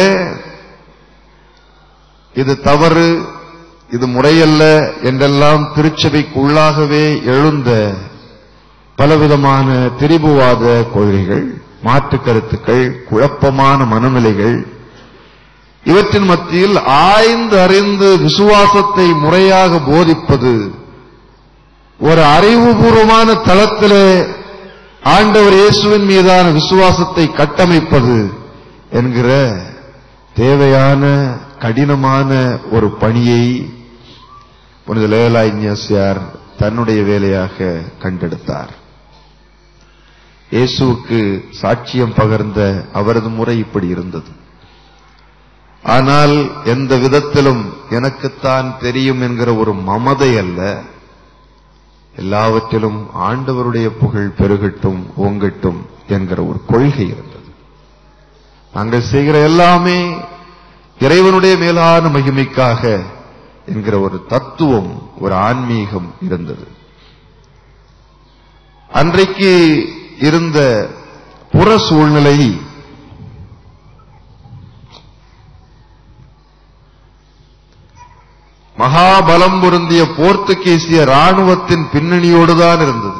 இது தவறு, இது முறையல்ல என்றெல்லாம் திருச்சபைக்குள்ளாகவே எழுந்த பலவிதமான திரிபுவாத கொள்கைகள், மாற்று கருத்துக்கள், குழப்பமான மனநிலைகள், இவற்றின் மத்தியில் ஆய்ந்து அறிந்து விசுவாசத்தை முறையாக போதிப்பது, ஒரு அறிவுபூர்வமான தளத்திலே ஆண்டவர் இயேசுவின் மீதான விசுவாசத்தை கட்டமைப்பது என்கிற தேவையான கடினமான ஒரு பணியை புனித லயோலா இஞ்ஞாசியார் தன்னுடைய வேலையாக கண்டெடுத்தார். இயேசுவுக்கு சாட்சியம் பகர்ந்த அவரது முறை இப்படி இருந்தது. ஆனால் எந்த விதத்திலும் எனக்குத்தான் தெரியும் என்கிற ஒரு மமதை அல்ல, எல்லாவற்றிலும் ஆண்டவருடைய புகழ் பெருகட்டும் ஓங்கட்டும் என்கிற ஒரு கொள்கை இருந்தது. நாங்கள் செய்கிற எல்லாமே இறைவனுடைய மேலான மகிமைக்காக என்கிற ஒரு தத்துவம், ஒரு ஆன்மீகம் இருந்தது. அன்றைக்கு இருந்த புற சூழ்நிலை மகாபலம் பொருந்திய போர்த்துகீசிய ராணுவத்தின் பின்னணியோடுதான் இருந்தது.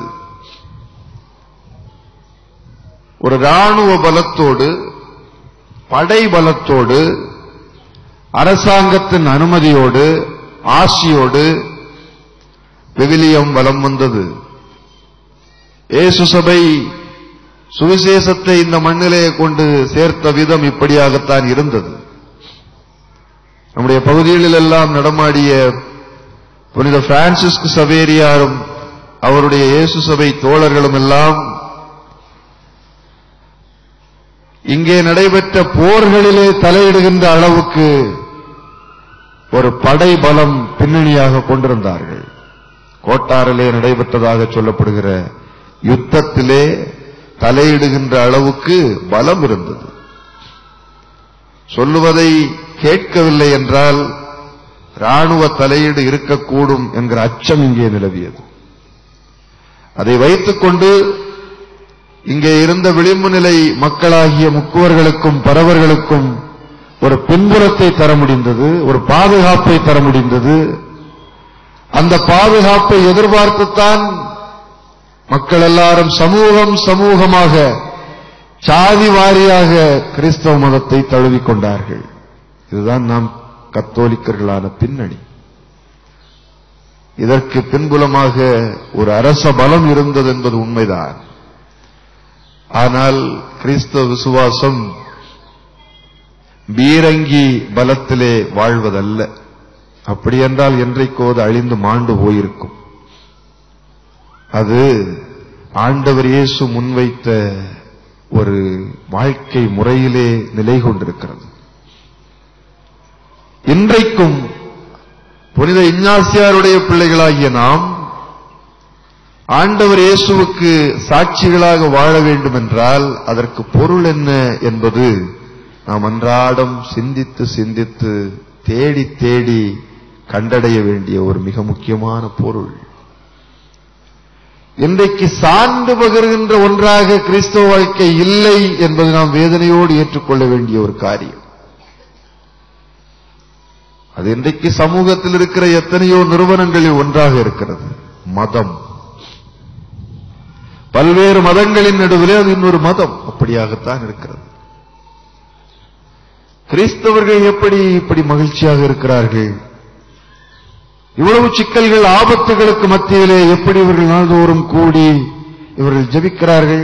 ஒரு ராணுவ பலத்தோடு, படை பலத்தோடு, அரசாங்கத்தின் அனுமதியோடு, ஆசியோடு விவிலியம் வலம் வந்தது. இயேசு சபை சுவிசேஷத்தை இந்த மண்ணிலே கொண்டு சேர்த்த விதம் இப்படியாகத்தான் இருந்தது. நம்முடைய பகுதிகளில் எல்லாம் நடமாடிய புனித பிரான்சிஸ்கு சவேரியாரும் அவருடைய இயேசு சபை தோழர்களும் எல்லாம் இங்கே நடைபெற்ற போர்களிலே தலையிடுகின்ற அளவுக்கு ஒரு படை பலம் பின்னணியாக கொண்டிருந்தார்கள். கோட்டாரிலே நடைபெற்றதாக சொல்லப்படுகிற யுத்தத்திலே தலையிடுகின்ற அளவுக்கு பலம் இருந்தது. சொல்லுவதை கேட்கவில்லை என்றால் ராணுவ தலையீடு இருக்கக்கூடும் என்கிற அச்சம் இங்கே நிலவியது. அதை வைத்துக் கொண்டு இங்கே இருந்த விளிம்பு நிலை மக்களாகிய முக்குவர்களுக்கும் பரவர்களுக்கும் ஒரு பின்புலத்தை தர முடிந்தது, ஒரு பாதுகாப்பை தர முடிந்தது. அந்த பாதுகாப்பை எதிர்பார்த்துத்தான் மக்கள் எல்லாரும் சமூகமாக சாதி வாரியாக கிறிஸ்தவ மதத்தை தழுவிக் கொண்டார்கள். இதுதான் நாம் கத்தோலிக்கர்களான பின்னணி. இதற்கு பின்புலமாக ஒரு அரச பலம் இருந்தது என்பது உண்மைதான். ஆனால் கிறிஸ்தவ விசுவாசம் பீரங்கி பலத்திலே வாழ்வதல்ல. அப்படியென்றால் என்றைக்கோது அழிந்து மாண்டு போயிருக்கும். அது ஆண்டவர் இயேசு முன்வைத்த ஒரு வாழ்க்கை முறையிலே நிலை கொண்டிருக்கிறது. இன்றைக்கும் புனித இஞ்ஞாசியாருடைய பிள்ளைகளாகிய நாம் ஆண்டவர் இயேசுவுக்கு சாட்சிகளாக வாழ வேண்டும் என்றால் அதற்கு பொருள் என்ன என்பது நாம் அன்றாடம் சிந்தித்து தேடி கண்டடைய வேண்டிய ஒரு மிக முக்கியமான பொருள். இன்றைக்கு சான்று பகர்கின்ற ஒன்றாக கிறிஸ்தவ வாழ்க்கை இல்லை என்பது நாம் வேதனையோடு ஏற்றுக்கொள்ள வேண்டிய ஒரு காரியம். அது இன்றைக்கு சமூகத்தில் இருக்கிற எத்தனையோ நிறுவனங்களில் ஒன்றாக இருக்கிறது. மதம், பல்வேறு மதங்களின் நடுவிலே அது இன்னொரு மதம் அப்படியாகத்தான் இருக்கிறது. கிறிஸ்தவர்கள் எப்படி இப்படி மகிழ்ச்சியாக இருக்கிறார்கள்? இவ்வளவு சிக்கல்கள் ஆபத்துகளுக்கு மத்தியிலே எப்படி இவர்கள் நாள்தோறும் கூடி இவர்கள் ஜெபிக்கிறார்கள்?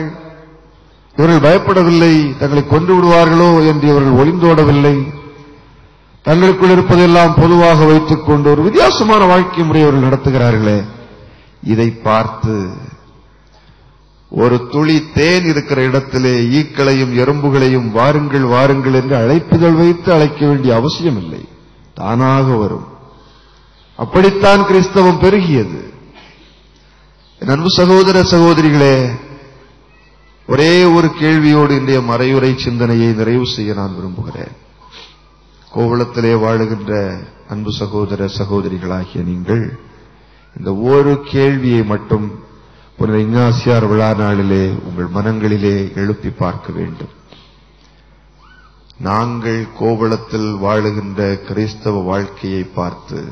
இவர்கள் பயப்படவில்லை, தங்களை கொன்று விடுவார்களோ என்று இவர்கள் ஒளிந்தோடவில்லை. தங்களுக்குள் இருப்பதெல்லாம் பொதுவாக வைத்துக் கொண்டு ஒரு வித்தியாசமான வாழ்க்கை முறை அவர்கள் நடத்துகிறார்களே, இதை பார்த்து ஒரு துளி தேன் இருக்கிற இடத்திலே ஈக்களையும் எறும்புகளையும் வாருங்கள் வாருங்கள் என்று அழைப்புதல் வைத்து அழைக்க வேண்டிய அவசியம் இல்லை, தானாக வரும். அப்படித்தான் கிறிஸ்தவம் பெருகியது. என் அன்பு சகோதர சகோதரிகளே, ஒரே ஒரு கேள்வியோடு இன்றைய மறையுரை சிந்தனையை நிறைவு செய்ய நான் விரும்புகிறேன். கோவளத்திலே வாழுகின்ற அன்பு சகோதர சகோதரிகளாகிய நீங்கள் இந்த ஒரு கேள்வியை மட்டும் புனித இஞ்ஞாசியார் விழா நாளிலே உங்கள் மனங்களிலே எழுப்பி பார்க்க வேண்டும். நாங்கள் கோவளத்தில் வாழுகின்ற கிறிஸ்தவ வாழ்க்கையை பார்த்து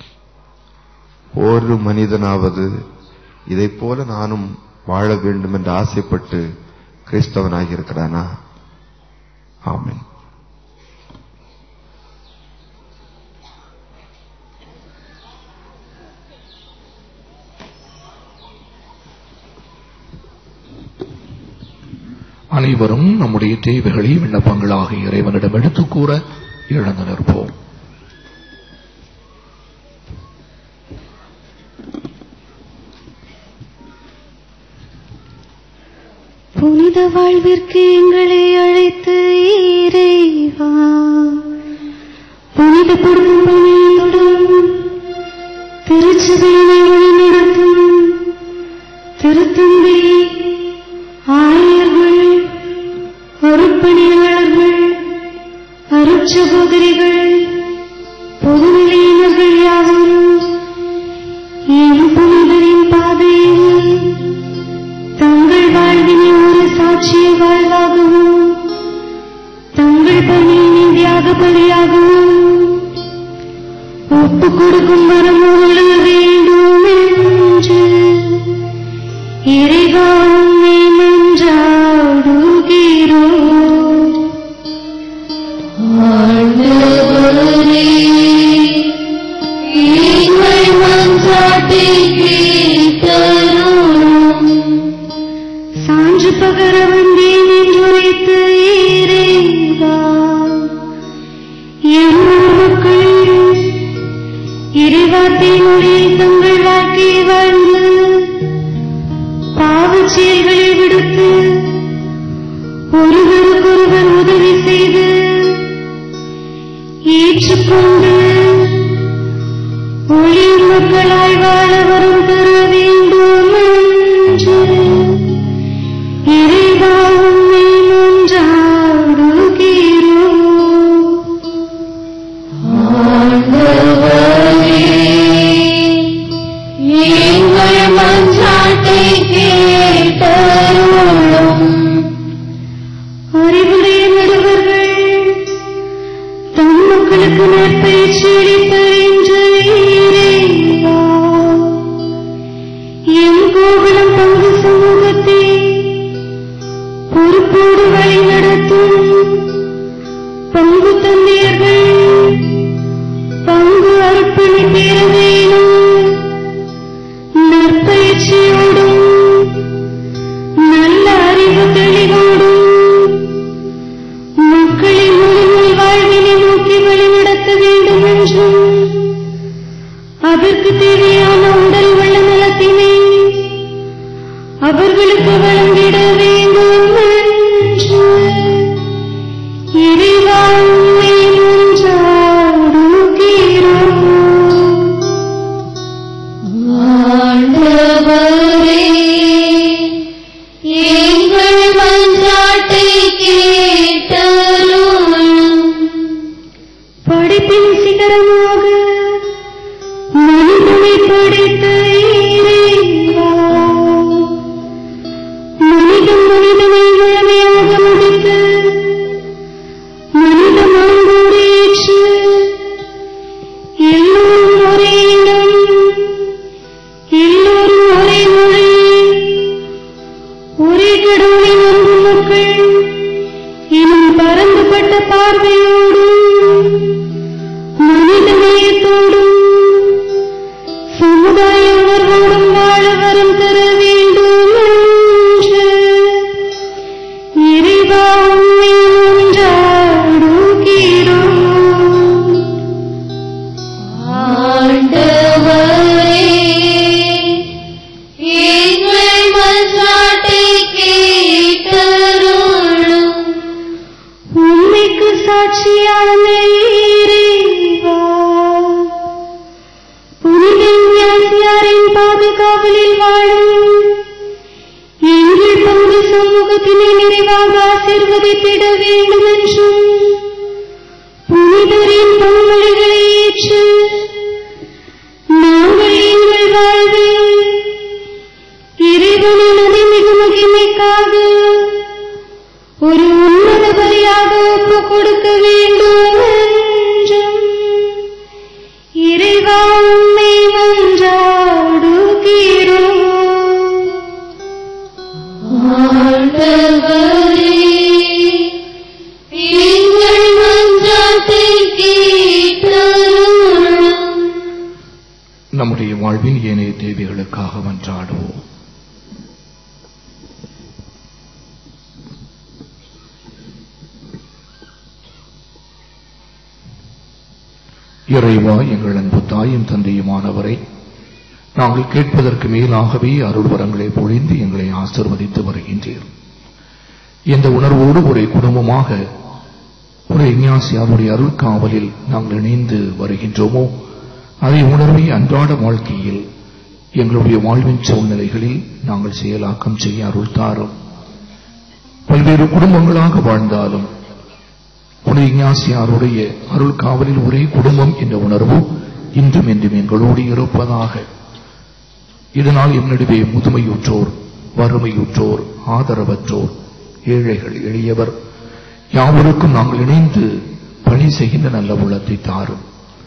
ஒரு மனிதனாவது இதைப் போல நானும் வாழ வேண்டும் என்று ஆசைப்பட்டு கிறிஸ்தவனாகியிருக்கிறானா? ஆமென். அனைவரும் நம்முடைய தேவைகளை விண்ணப்பங்களாக இறைவனிடம் எடுத்துக் கூற எழுந்து நிற்போம். புனித வாழ்விற்கு எங்களை அழைத்து இறைவா, புனிதப்படுத்தும் பணியுடன் திருச்சபையினை வழிநடத்தும் திருத்தந்தை, ஆயர்கள், அருட்பணியாளர்கள், அருட்சகோதரிகள், பொதுநிலையினர்கள் யாவரும் என் புனிதரின் பாதையில் தங்கள் வாழ்வினை ஒரு சாட்சிய வாழ்வாகவும் தங்கள் பணியினை தியாக பலியாகவும் ஒப்புக் கொடுக்கும் வரம் உள்ள வேண்டும் என்று இறைவா உம்மை மன்றாடுகிறோம். ஆண்டவரே, எங்கள் மன்றாட்டை கேட்டருளும். சான்று பகர வந்தேன் என்றுரைத்த இறைவா, மக்கள் இறைவார்த்தை மொழியில் தங்கள் வாழ்க்கையை வாழ்ந்து பாவச் செயல்களை விடுத்து ஒருவருக்கொருவர் உதவி செய்து ஏற்றுக்கொண்டு ஒளி மக்களாய் வாழ வரும் தர வேண்டும் என்று இறைவா உம்மை மன்றாடுகிறோம். ஆண்டவரே, எங்கள் மன்றாட்டை கேட்டருளும். அறிவுடைய நடுவர்கள் தம் மக்களுக்கு நற்பயிற்சி அளிப்ப இறைவா, எம் கோகுலம் பங்கு சமூகத்தை பொறுப்போடு வழி நடத்தும் பங்கு தந்தையர்கள், பங்கு அர்ப்பணி பேரவையிலும் நற்பயிற்சியோடும் நல்ல அறிவு தெளிவோடும் மக்களின் முழுமை வாழ்வினை நோக்கி வழிநடத்த வேண்டும் என்றும் அதற்கு தேவையான உடல் வள நலத்தினை அவர்களுக்கு வழங்கிட வேண்டும் என்று இறைவா உம்மை மன்றாடுகிறோம். ஆண்டவரே, எங்கள் மன்றாட்டை கேட்டருளும். படைப்பின் சிகரமாக மனிதனை படைத்த இறைவா, மனிதன் மனிதனை முழுமையாக முடித்து மனித மாண்போடு ஏற்று எல்லோரும் ஒரே இனம், எல்லோரும் ஒரே மொழி, ஒரே கடவுளை நம்பும் மக்கள் எனும் பரந்துபட்ட பார்வையோடும் மனித நேயத்தோடும் சமுதாய உணர்வோடும் வாழ வரம் தர வேண்டும் என்று இறைவா உம்மை மன்றாடுகிறோம். பாதுகாவலில் வாழும் எங்கள் பங்கு சமூகத்தினை நிறைவாக ஆசீர்வதித்திட வேண்டும் என்றும் புனிதரின் பொன்மொழிகளை ஏற்று நாங்கள் எங்கள் வாழ்வில் இறைவனின் அதிமிகு மகிமைக்காக ஒரு உன்னத பலியாக ஒப்புக் கொடுக்க வேண்டும் என்றும் இறைவா உம்மை மன்றாடுகிறோம். ஆண்டவரே, எங்கள் மன்றாட்டை கேட்டருளும். நம்முடைய வாழ்வின் ஏனைய தேவைகளுக்காக மன்றாடுவோம். இறைவா, எங்கள் அன்பு தாயும் தந்தையுமானவரை, நாங்கள் கேட்பதற்கு மேலாகவே அருள் வரங்களை பொழிந்து எங்களை ஆசீர்வதித்து வருகின்றீர். இந்த உணர்வோடு ஒரே குடும்பமாக ஒரு இஞ்ஞாசியாருடைய அருள் காவலில் நாங்கள் இணைந்து வருகின்றோமோ, அதை உணர்வை அன்றாட வாழ்க்கையில் எங்களுடைய வாழ்வின் சூழ்நிலைகளில் நாங்கள் செயலாக்கம் செய்ய அருள் தாரும். பல்வேறு குடும்பங்களாக வாழ்ந்தாலும் புனித இஞ்ஞாசியாருடைய அருள் காவலில் ஒரே குடும்பம் என்ற உணர்வு இன்றும் என்றும் எங்களோடு இருப்பதாக. இதனால் எம்மிடையே முதுமையுற்றோர், வறுமையுற்றோர், ஆதரவற்றோர், ஏழைகள், எளியவர் யாவருக்கும் நாங்கள் இணைந்து பணி செய்கின்ற நல்ல உள்ளத்தை தாரும்.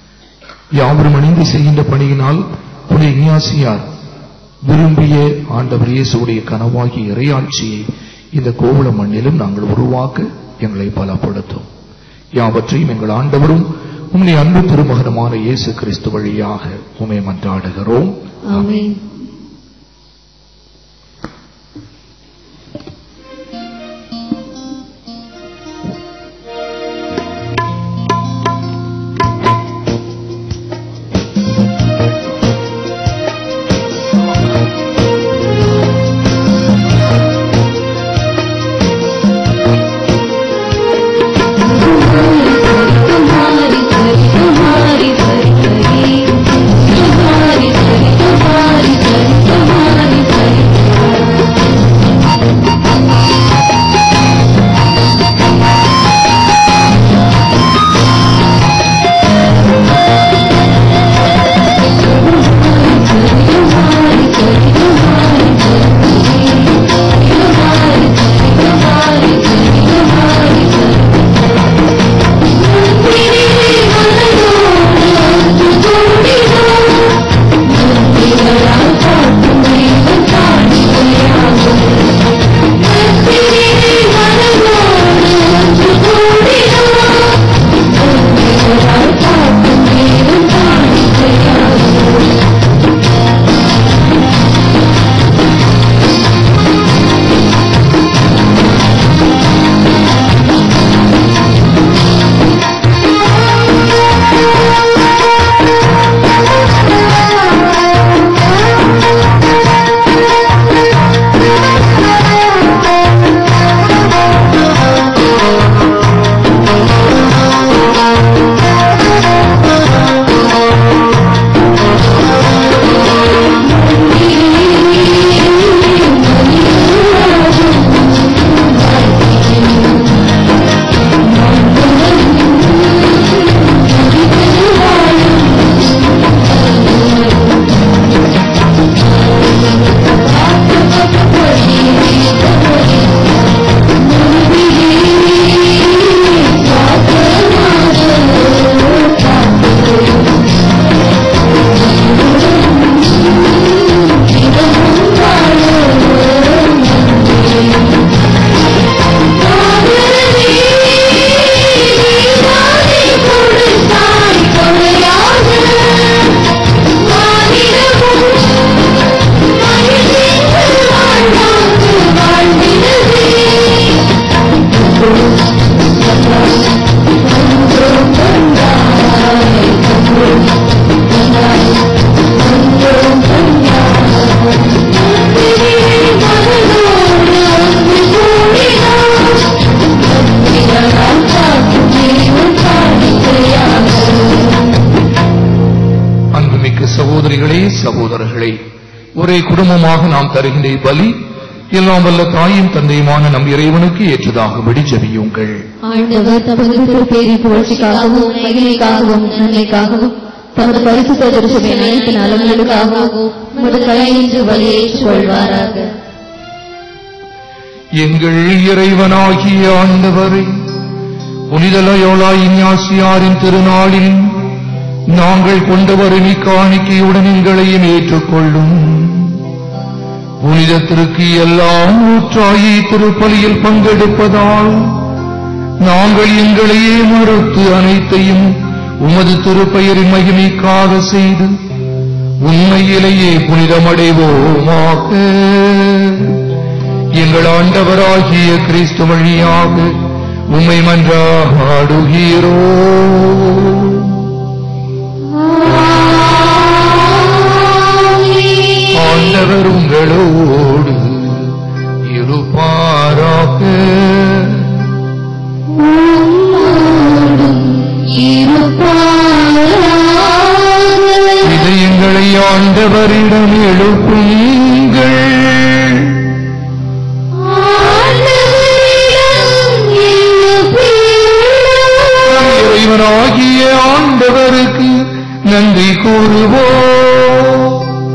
யாவரும் இணைந்து செய்கின்ற பணியினால் புனித இஞ்ஞாசியார் விரும்பிய ஆண்டவர் இயேசுவுடைய கனவாகிய இறையாட்சியை இந்த கோவள மண்ணிலும் நாங்கள் உருவாக்க எங்களை பலப்படுத்தும். யாவற்றையும் எங்கள் ஆண்டவரும் உம்முடைய அன்பு திருமகனுமான இயேசு கிறிஸ்து வழியாக உம்மை மன்றாடுகிறோம். ஆமென். சகோதரிகளே, சகோதரர்களே, ஒரே குடும்பமாக நாம் தருகின்ற பலி எல்லாம் வல்ல தாயும் தந்தையுமான நம் இறைவனுக்கு ஏற்றதாகபடி ஜெபியுங்கள். ஆண்டவர் தமது திருப்பேரின் புகழ்ச்சிக்காகவும் மகிமைக்காகவும் நன்மைக்காகவும் தமது பரிசுத்த திருச்சபையின் அனைத்து நலன்களுக்காகவும் உமது கையின்று பலியேற்றுக் கொள்வாராக. எங்கள் இறைவனாகிய ஆண்டவரை, புனித லயோலா இஞ்ஞாசியாரின் திருநாளில் நாங்கள் கொண்டு வரும் இக்காணிக்கையுடன் எங்களையும் ஏற்றுக்கொள்ளும். புனிதத்திற்கு எல்லாம் ஊற்றாயி திருப்பலியில் பங்கெடுப்பதால் நாங்கள் எங்களையே மறுத்து அனைத்தையும் உமது திருப்பெயரின் மகிமைக்காக செய்து உண்மையிலேயே புனிதமடைவோமாக. எங்கள் ஆண்டவராகிய கிறிஸ்து வழியாக உம்மை மன்றாடுகிறோ. ஆண்டவர் உங்களோடு இருப்பாராக. இதயங்களை ஆண்டவரிடம் எழுப்புங்கள். இறைவனாகிய ஆண்டவருக்கு நன்றி கூறுவோம்.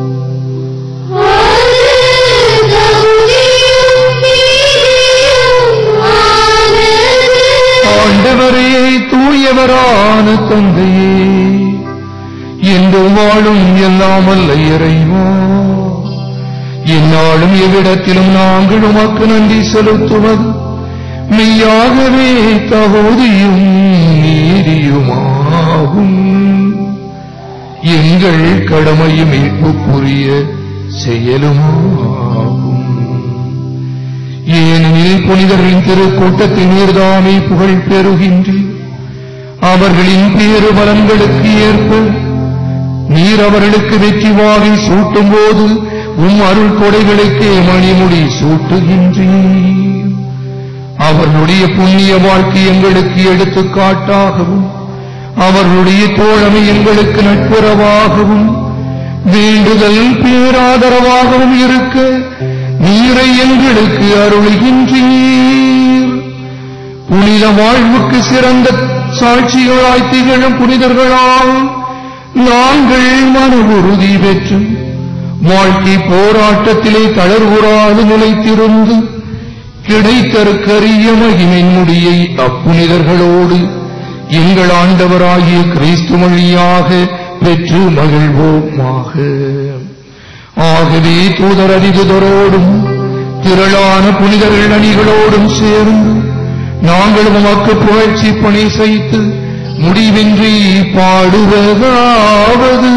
ஆண்டவரே, தூயவரான தந்தையே, என்றும் வாழும் எல்லாம் வல்ல இறைவா, இந்நாளும் எவ்விடத்திலும் நாங்கள் உமக்கு நன்றி செலுத்துவது மெய்யாகவே தகுதியும் நீதியுமாகும். எங்கள் கடமையும் மீட்புக்குரிய செயலுமாகும். ஏனெனில் புனிதர்களின் திருக்கூட்டத்தின் நீர்தாமே புகழ் பெறுகின்றீர். அவர்களின் பேறு பலன்களுக்கு ஏற்ப நீர் அவர்களுக்கு வெற்றி வாகை சூட்டும் போது உம் அருள் கொடைகளுக்கே மணிமுடி சூட்டுகின்றீர். அவர்களுடைய புண்ணிய வாழ்க்கை எங்களுக்கு எடுத்துக்காட்டாகவும் அவர்களுடைய தோழமை எங்களுக்கு நட்புறவாகவும் வேண்டுதல் பேராதரவாகவும் இருக்க நீரை எங்களுக்கு அருளுகின்றீர். புனித வாழ்வுக்கு சிறந்த சாட்சிகளாய் திகழும் புனிதர்களால் நாங்கள் மன உறுதி பெற்று வாழ்க்கை போராட்டத்திலே தளர்வுறாது நிலைத்திருந்து கிடைத்தற்கரிய மகிமையின் முடியை அப்புனிதர்களோடு எங்கள் ஆண்டவராகிய கிறிஸ்து வழியாக பெற்று மகிழ்வோமாக. ஆகவே தூதர் அதிதுதரோடும் திரளான புனிதர்கள் அணிகளோடும் சேர்ந்து நாங்கள் உமக்கு புகழ்ச்சி பணி செய்து முடிவின்றி பாடுவதாவது.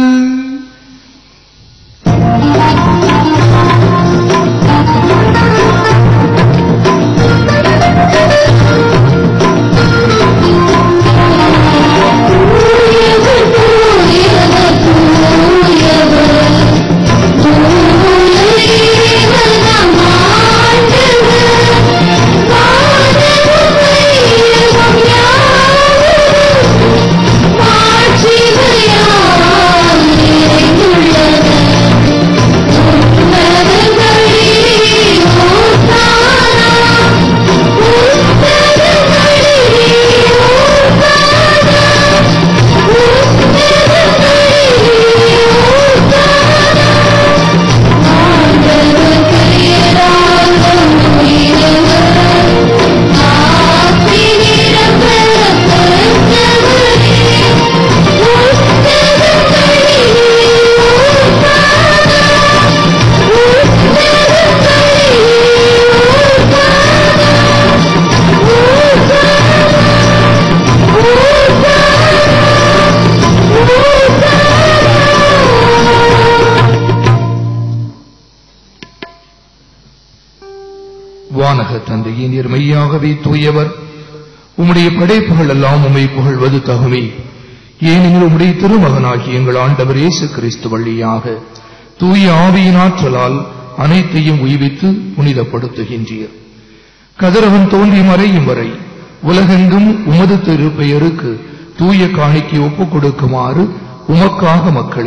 வானக தந்தையே, நீர் மெய்யாகவே தூயவர். உம்முடைய படைப்புகள் எல்லாம் உம்மை புகழ்வது தகுமே. ஏனெனில் உம்முடைய திருமகனாகி எங்கள் ஆண்டவர் இயேசு கிறிஸ்து வழியாக தூய ஆவியின் ஆற்றலால் அனைத்தையும் உய்வித்து புனிதப்படுத்துகின்றீர். கதிரவன் தோன்றி மறையும் வரை உலகெங்கும் உமது திருப்பெயருக்கு தூய காணிக்கை ஒப்புக் கொடுக்குமாறு உமக்காக மக்களை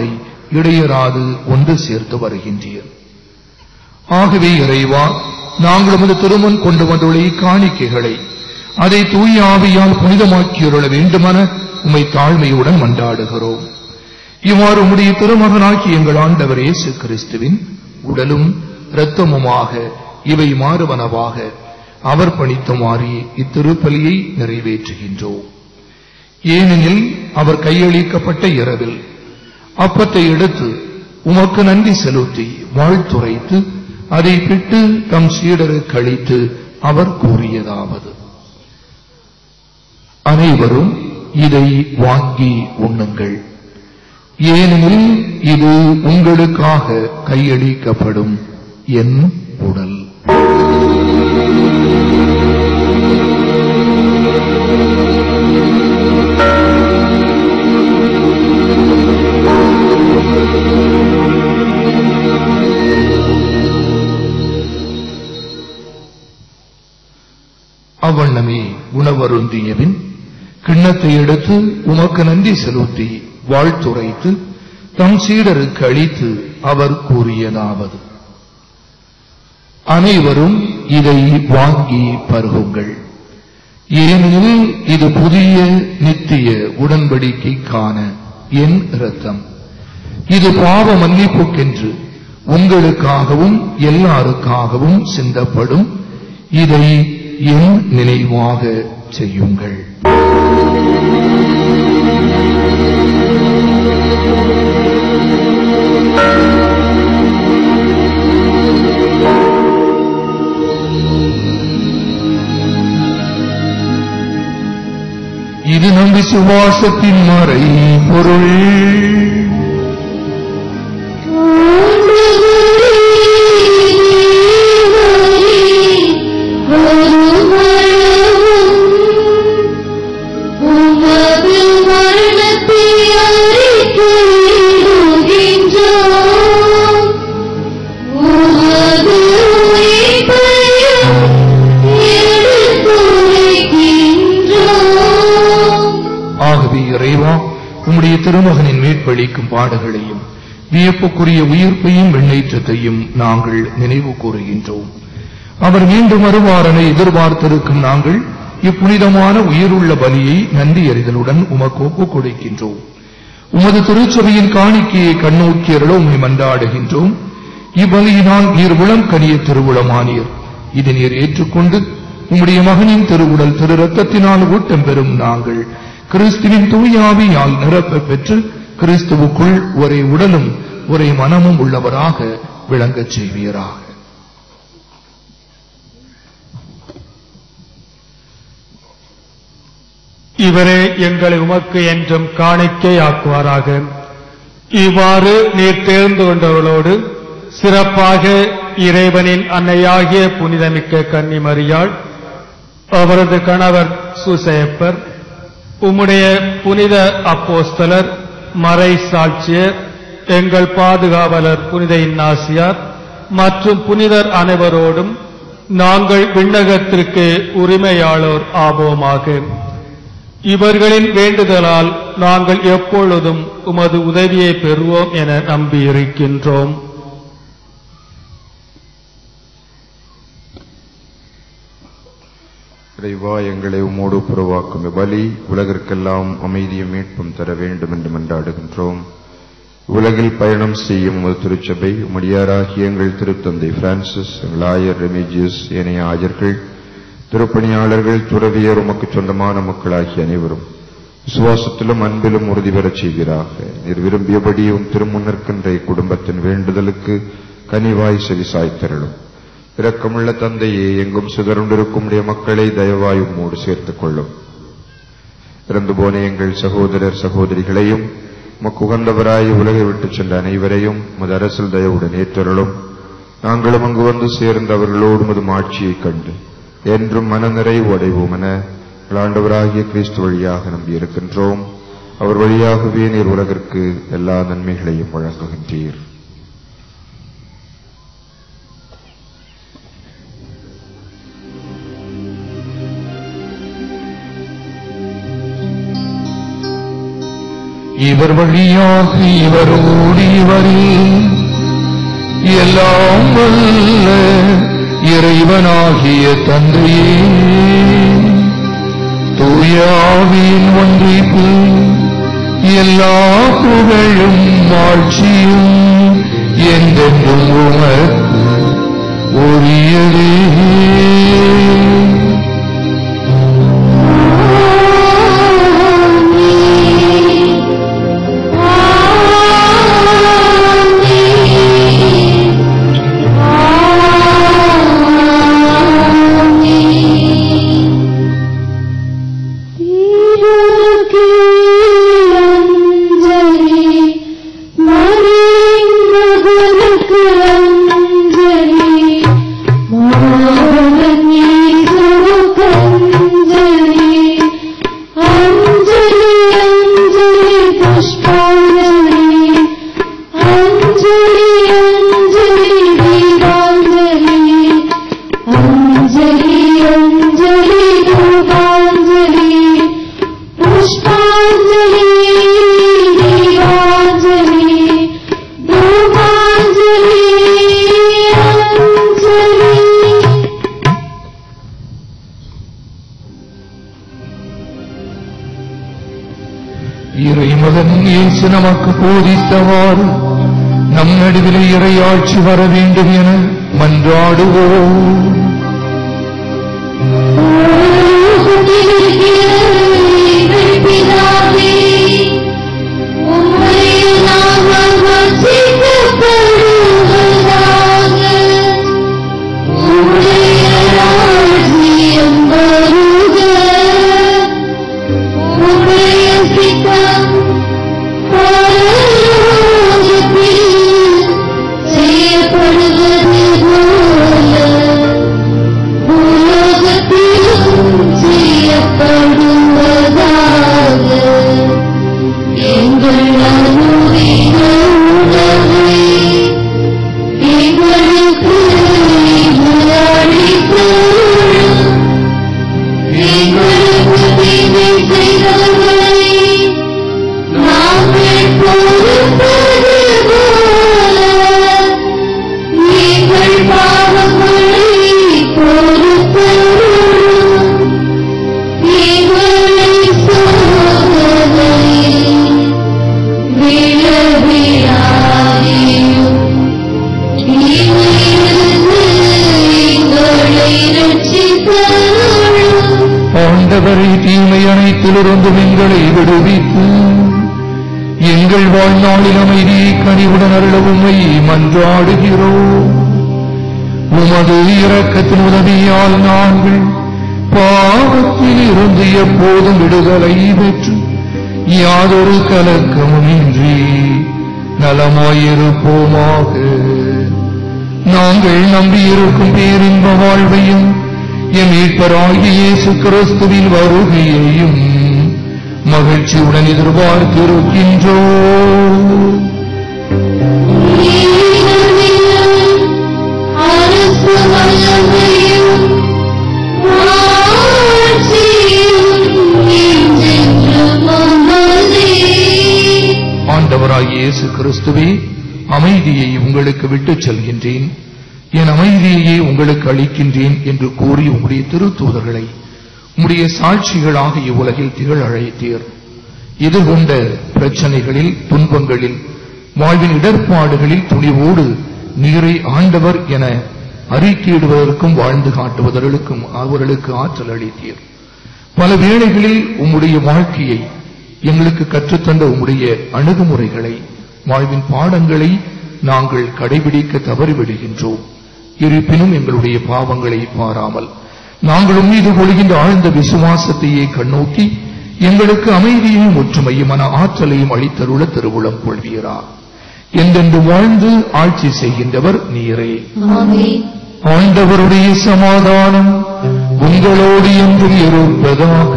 இடையராது ஒன்று சேர்த்து வருகின்றீர். ஆகவே இறைவா, நாங்கள் உமது திருமுன் கொண்டு வந்துள்ள இக்காணிக்கைகளை அதை தூய ஆவியால் புனிதமாக்கியுள்ள வேண்டுமென உம்மை தாழ்மையுடன் மன்றாடுகிறோம். இவ்வாறு உம்முடைய திருமகனாகி எங்கள் ஆண்டவர் இயேசு கிறிஸ்துவின் உடலும் இரத்தமுமாக இவை மாறுவனவாக அவர் பணித்துமாறி இத்திருப்பலியை நிறைவேற்றுகின்றோம். ஏனெனில் அவர் கையளிக்கப்பட்ட இரவில் அப்பத்தை எடுத்து உமக்கு நன்றி செலுத்தி வாழ்த்துரைத்து அதை பிட்டு தம் சீடருக்கு அளித்து அவர் கூறியதாவது: அனைவரும் இதை வாங்கி உண்ணுங்கள், ஏனெனில் இது உங்களுக்காக கையளிக்கப்படும் என் உடல். அவ்வண்ணமே உணவருந்தியபின் கிண்ணத்தை எடுத்து உமக்கு நன்றி செலுத்தி வாழ்த்துரைத்து தம் சீடருக்கு அளித்து அவர் கூறியதாவது: அனைவரும் இதை வாங்கி பருகுங்கள், ஏனெனில் இது புதிய நித்திய உடன்படிக்கைக்கான என் இரத்தம். இது பாவ மன்னிப்புக்கென்று உங்களுக்காகவும் எல்லாருக்காகவும் சிந்தப்படும். இதை என் நினைவாக செய்யுங்கள். இது நம் விசுவாசத்தின் மறை பொருள். உம்முடைய திருமகனின் மீட்பளிக்கும் பாடுகளையும் வியப்புக்குரிய உயிர்ப்பையும் வெண்ணேற்றத்தையும் நாங்கள் நினைவு கூறுகின்றோம். அவர் மீண்டும் வருவாரென எதிர்பார்த்திருக்கும் நாங்கள் இப்புனிதமான உயிருள்ள பலியை நன்றி அறிதலுடன் உமக்கு ஒப்புக் கொடுக்கின்றோம். உமது திருச்சபையின் காணிக்கையை கண்ணோக்கி அருள உம்மை மன்றாடுகின்றோம். இவ்வழியினால் நீர் உளம் கனிய திருவுளமானீர். இதை நீர் ஏற்றுக்கொண்டு உம்முடைய மகனின் திருவுடல் திரு ரத்தத்தினால் ஊட்டம் பெறும் நாங்கள் கிறிஸ்துவின் தூய ஆவியால் நிரப்ப பெற்று கிறிஸ்துவுக்குள் ஒரே உடலும் ஒரே மனமும் உள்ளவராக விளங்கச் செய்வீராக. இவரே எங்களை உமக்கு என்றும் காணிக்கையாக்குவாராக. இவ்வாறு நீர் தேர்ந்து கொண்டவர்களோடு சிறப்பாக இறைவனின் அன்னையாகிய புனிதமிக்க கன்னி மரியாள், அவரது கணவர் சூசையப்பர், உம்முடைய புனித அப்போஸ்தலர், மறை சாட்சியர், எங்கள் பாதுகாவலர் புனித இன்னாசியார் மற்றும் புனிதர் அனைவரோடும் நாங்கள் விண்ணகத்திற்கு உரிமையாளர் ஆவோமாக. இவர்களின் வேண்டுதலால் நாங்கள் எப்பொழுதும் உமது உதவியை பெறுவோம் என நம்பியிருக்கின்றோம். இறைவா, எங்களை உம்மோடு புறவாக்கும் பலி உலகிற்கெல்லாம் அமைதியும் மீட்பும் தர வேண்டும் என்று மன்றாடுகின்றோம். உலகில் பயணம் செய்யும் உமது திருச்சபை உமடியாராகிய எங்கள் திருத்தந்தை பிரான்சிஸ், எங்கள் ஆயர் ரெமிஜியஸ், ஏனைய ஆயர்கள், திருப்பணியாளர்கள், துறவியர், உமக்கு சொந்தமான மக்களாகிய அனைவரும் விசுவாசத்திலும் அன்பிலும் உறுதி பெறச் செய்வீராக. நீர் விரும்பியபடியும் திருமுன்னிற்கின்ற குடும்பத்தின் வேண்டுதலுக்கு கனிவாய் செவிசாய்த்தருளும். இரக்கமுள்ள தந்தையே, எங்கும் சிதறுண்டிருக்கும் மக்களை தயவாய் உம்மோடு சேர்த்துக் கொள்ளும். இறந்து போன எங்கள் சகோதரர் சகோதரிகளையும் உமக்கு உகந்தவராய் உலகை விட்டுச் சென்ற அனைவரையும் உமது அரசில் தயவுடன் ஏற்றருளும். நாங்களும் அங்கு வந்து சேர்ந்த அவர்களோடு உமது ஆட்சியைக் கண்டு என்றும் மனநிறைவு அடைவோம் என ஆண்டவராகிய கிறிஸ்து வழியாக நம்பியிருக்கின்றோம். அவர் வழியாகவே நீர் உலகிற்கு எல்லா நன்மைகளையும் வழங்குகின்றீர். இவர் வழியாக இவரோடு இவரில் எல்லாம் வல்ல இறைவனாகிய தந்தையே, தூய ஆவியின் ஒன்றிப்பு எல்லா புகழும் ஆட்சியும் என்றென்றும் உமக்கு உரியதே. இறைமகன் இயேசு நமக்கு போதித்தவாறு நம் நடுவிலே இறையாட்சி வர வேண்டும் என மன்றாடுவோம். ஆண்டவரை தீமை அனைத்திலிருந்தும் எங்களை விடுவித்து எங்கள் வாழ்நாளில் அமைதியை கனிவுடன் அருள உம்மை மன்றாடுகிறோம். உமது இரக்கத்தின் உதவியால் நாங்கள் பாவத்தில் இருந்து எப்போதும் விடுதலை பெற்று யாதொரு கலக்கமுமின்றி நலமாயிருப்போமாக. நாங்கள் நம்பியிருக்கும் பேரின்ப வாழ்வையும் என் மீட்பராகிய இயேசு கிறிஸ்துவின் வருகையையும் மகிழ்ச்சியுடன் எதிர்பார்த்திருக்கின்றோம். ஆண்டவராகிய இயேசு கிறிஸ்துவே, அமைதியை உங்களுக்கு விட்டுச் செல்கின்றேன், என் அமைதியையே உங்களுக்கு அளிக்கின்றேன் என்று கூறி உம்முடைய திருத்தூதர்களை உம்முடைய சாட்சிகளாக இவ்வுலகில் திகழ அழைத்தீர். எதிர்கொண்ட பிரச்சனைகளில், துன்பங்களில், வாழ்வின் இடர்பாடுகளில் துணிவோடு நீரை ஆண்டவர் என அறிக்கையிடுவதற்கும் வாழ்ந்து காட்டுவதற்கும் அவர்களுக்கு ஆற்றல் அளித்தீர். பல வேளைகளில் உம்முடைய வாழ்க்கையை எங்களுக்கு கற்றுத்தந்த உம்முடைய அணுகுமுறைகளை, வாழ்வின் பாடங்களை நாங்கள் கடைபிடிக்க தவறிவிடுகின்றோம். இருப்பினும் எங்களுடைய பாவங்களை பாராமல் நாங்கள் மீது கொள்கின்ற ஆழ்ந்த விசுவாசத்தையே கண்ணோக்கி எங்களுக்கு அமைதியையும் ஒற்றுமையும் மன ஆற்றலையும் அளித்தருள திருவுளம் கொள்வீரா. என்றென்று வாழ்ந்து ஆட்சி செய்கின்றவர் நீரே. ஆண்டவருடைய சமாதானம் உங்களோடு என்றும் இருப்பதாக.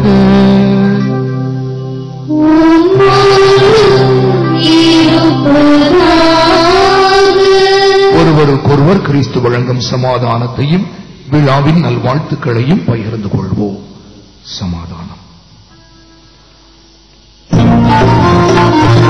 ஒருவருக்கொருவர் கிறிஸ்து வழங்கும் சமாதானத்தையும் விழாவின் நல்வாழ்த்துக்களையும் பகிர்ந்து கொள்வோம். சமாதானம்.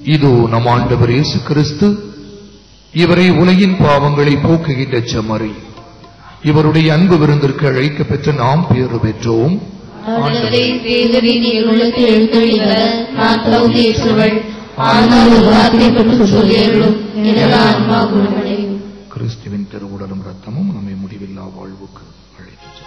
இதோ நம் ஆண்டவர் இயேசு கிறிஸ்து, இவரை உலகின் பாவங்களை போக்குகின்ற செம்மறி. இவருடைய அன்பு விருந்திற்கு அழைக்க பெற்ற நாம் பேறு பெற்றோம். ஆண்டவரே, தேவரீர் என் உள்ளத்தில் எழுந்தொழிவர நான் தகுதியற்றவள். ஆனால் ஒரு வார்த்தை மட்டும் சொல்லியருளும், எனது ஆன்மா குணமடையும். கிறிஸ்துவின் திருவுடலும் இரத்தமும் நம்மை முடிவில்லா வாழ்வுக்கு அழைத்து செல்லும்.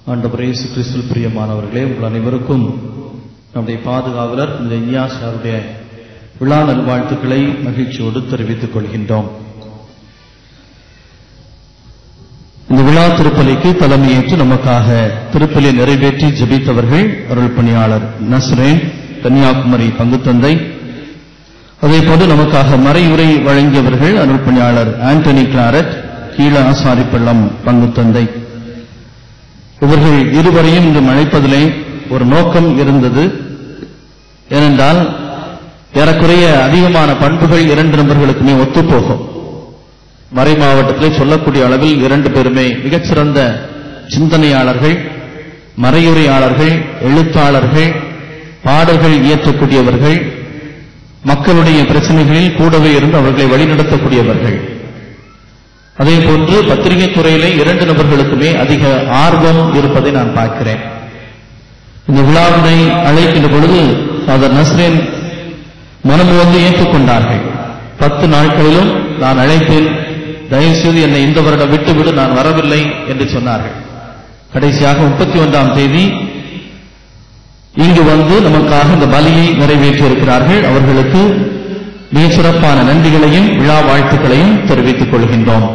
ஆண்டவரே இயேசு கிறிஸ்துவில் பிரியமானவர்களே, உங்கள் அனைவருக்கும் நம்முடைய பாதுகாவலர் இந்த இன்யாசாருடைய விழா நல்வாழ்த்துக்களை மகிழ்ச்சியோடு தெரிவித்துக் கொள்கின்றோம். இந்த விழா திருப்பலிக்கு தலைமையேற்று நமக்காக திருப்பலியை நிறைவேற்றி ஜெபித்தவர்கள் அருள் பணியாளர் நஸ்ரேன் கன்னியாகுமரி பங்குத்தந்தை. அதேபோன்று நமக்காக மறையுரை வழங்கியவர்கள் அருள் பணியாளர் ஆண்டனி கிளாரட் கீழ ஆசாரிப்பள்ளம் பங்குத்தந்தை. இவர்கள் இருவரையும் இன்று அழைப்பதிலே ஒரு நோக்கம் இருந்தது. ஏனென்றால் ஏறக்குறைய அதிகமான பண்புகள் இரண்டு நபர்களுக்குமே ஒத்துப்போகும். மறை மாவட்டத்திலே சொல்லக்கூடிய அளவில் இரண்டு பேருமே மிகச்சிறந்த சிந்தனையாளர்கள், மறையுரையாளர்கள், எழுத்தாளர்கள், பாடல்கள் இயற்றக்கூடியவர்கள், மக்களுடைய பிரச்சனைகளில் கூடவே இருந்து அவர்களை வழிநடத்தக்கூடியவர்கள். அதேபோன்று பத்திரிகை துறையிலே இரண்டு நபர்களுக்குமே அதிக ஆர்வம் இருப்பதை நான் பார்க்கிறேன். இந்த விழாவினை அழைக்கின்ற பொழுது ஃபாதர் நஸ்ரேன் மனமுவந்து ஏற்றுக்கொண்டார்கள். 10 நாட்களிலும் நான் அழைத்தேன், தயவுசெய்து என்னை இந்த வருடம் விட்டுவிடு, நான் வரவில்லை என்று சொன்னார்கள். கடைசியாக 31ஆம் தேதி இங்கு வந்து நமக்காக இந்த பலியை நிறைவேற்றி இருக்கிறார்கள். அவர்களுக்கு மிக சிறப்பான நன்றிகளையும் விழா வாழ்த்துக்களையும் தெரிவித்துக் கொள்கின்றோம்.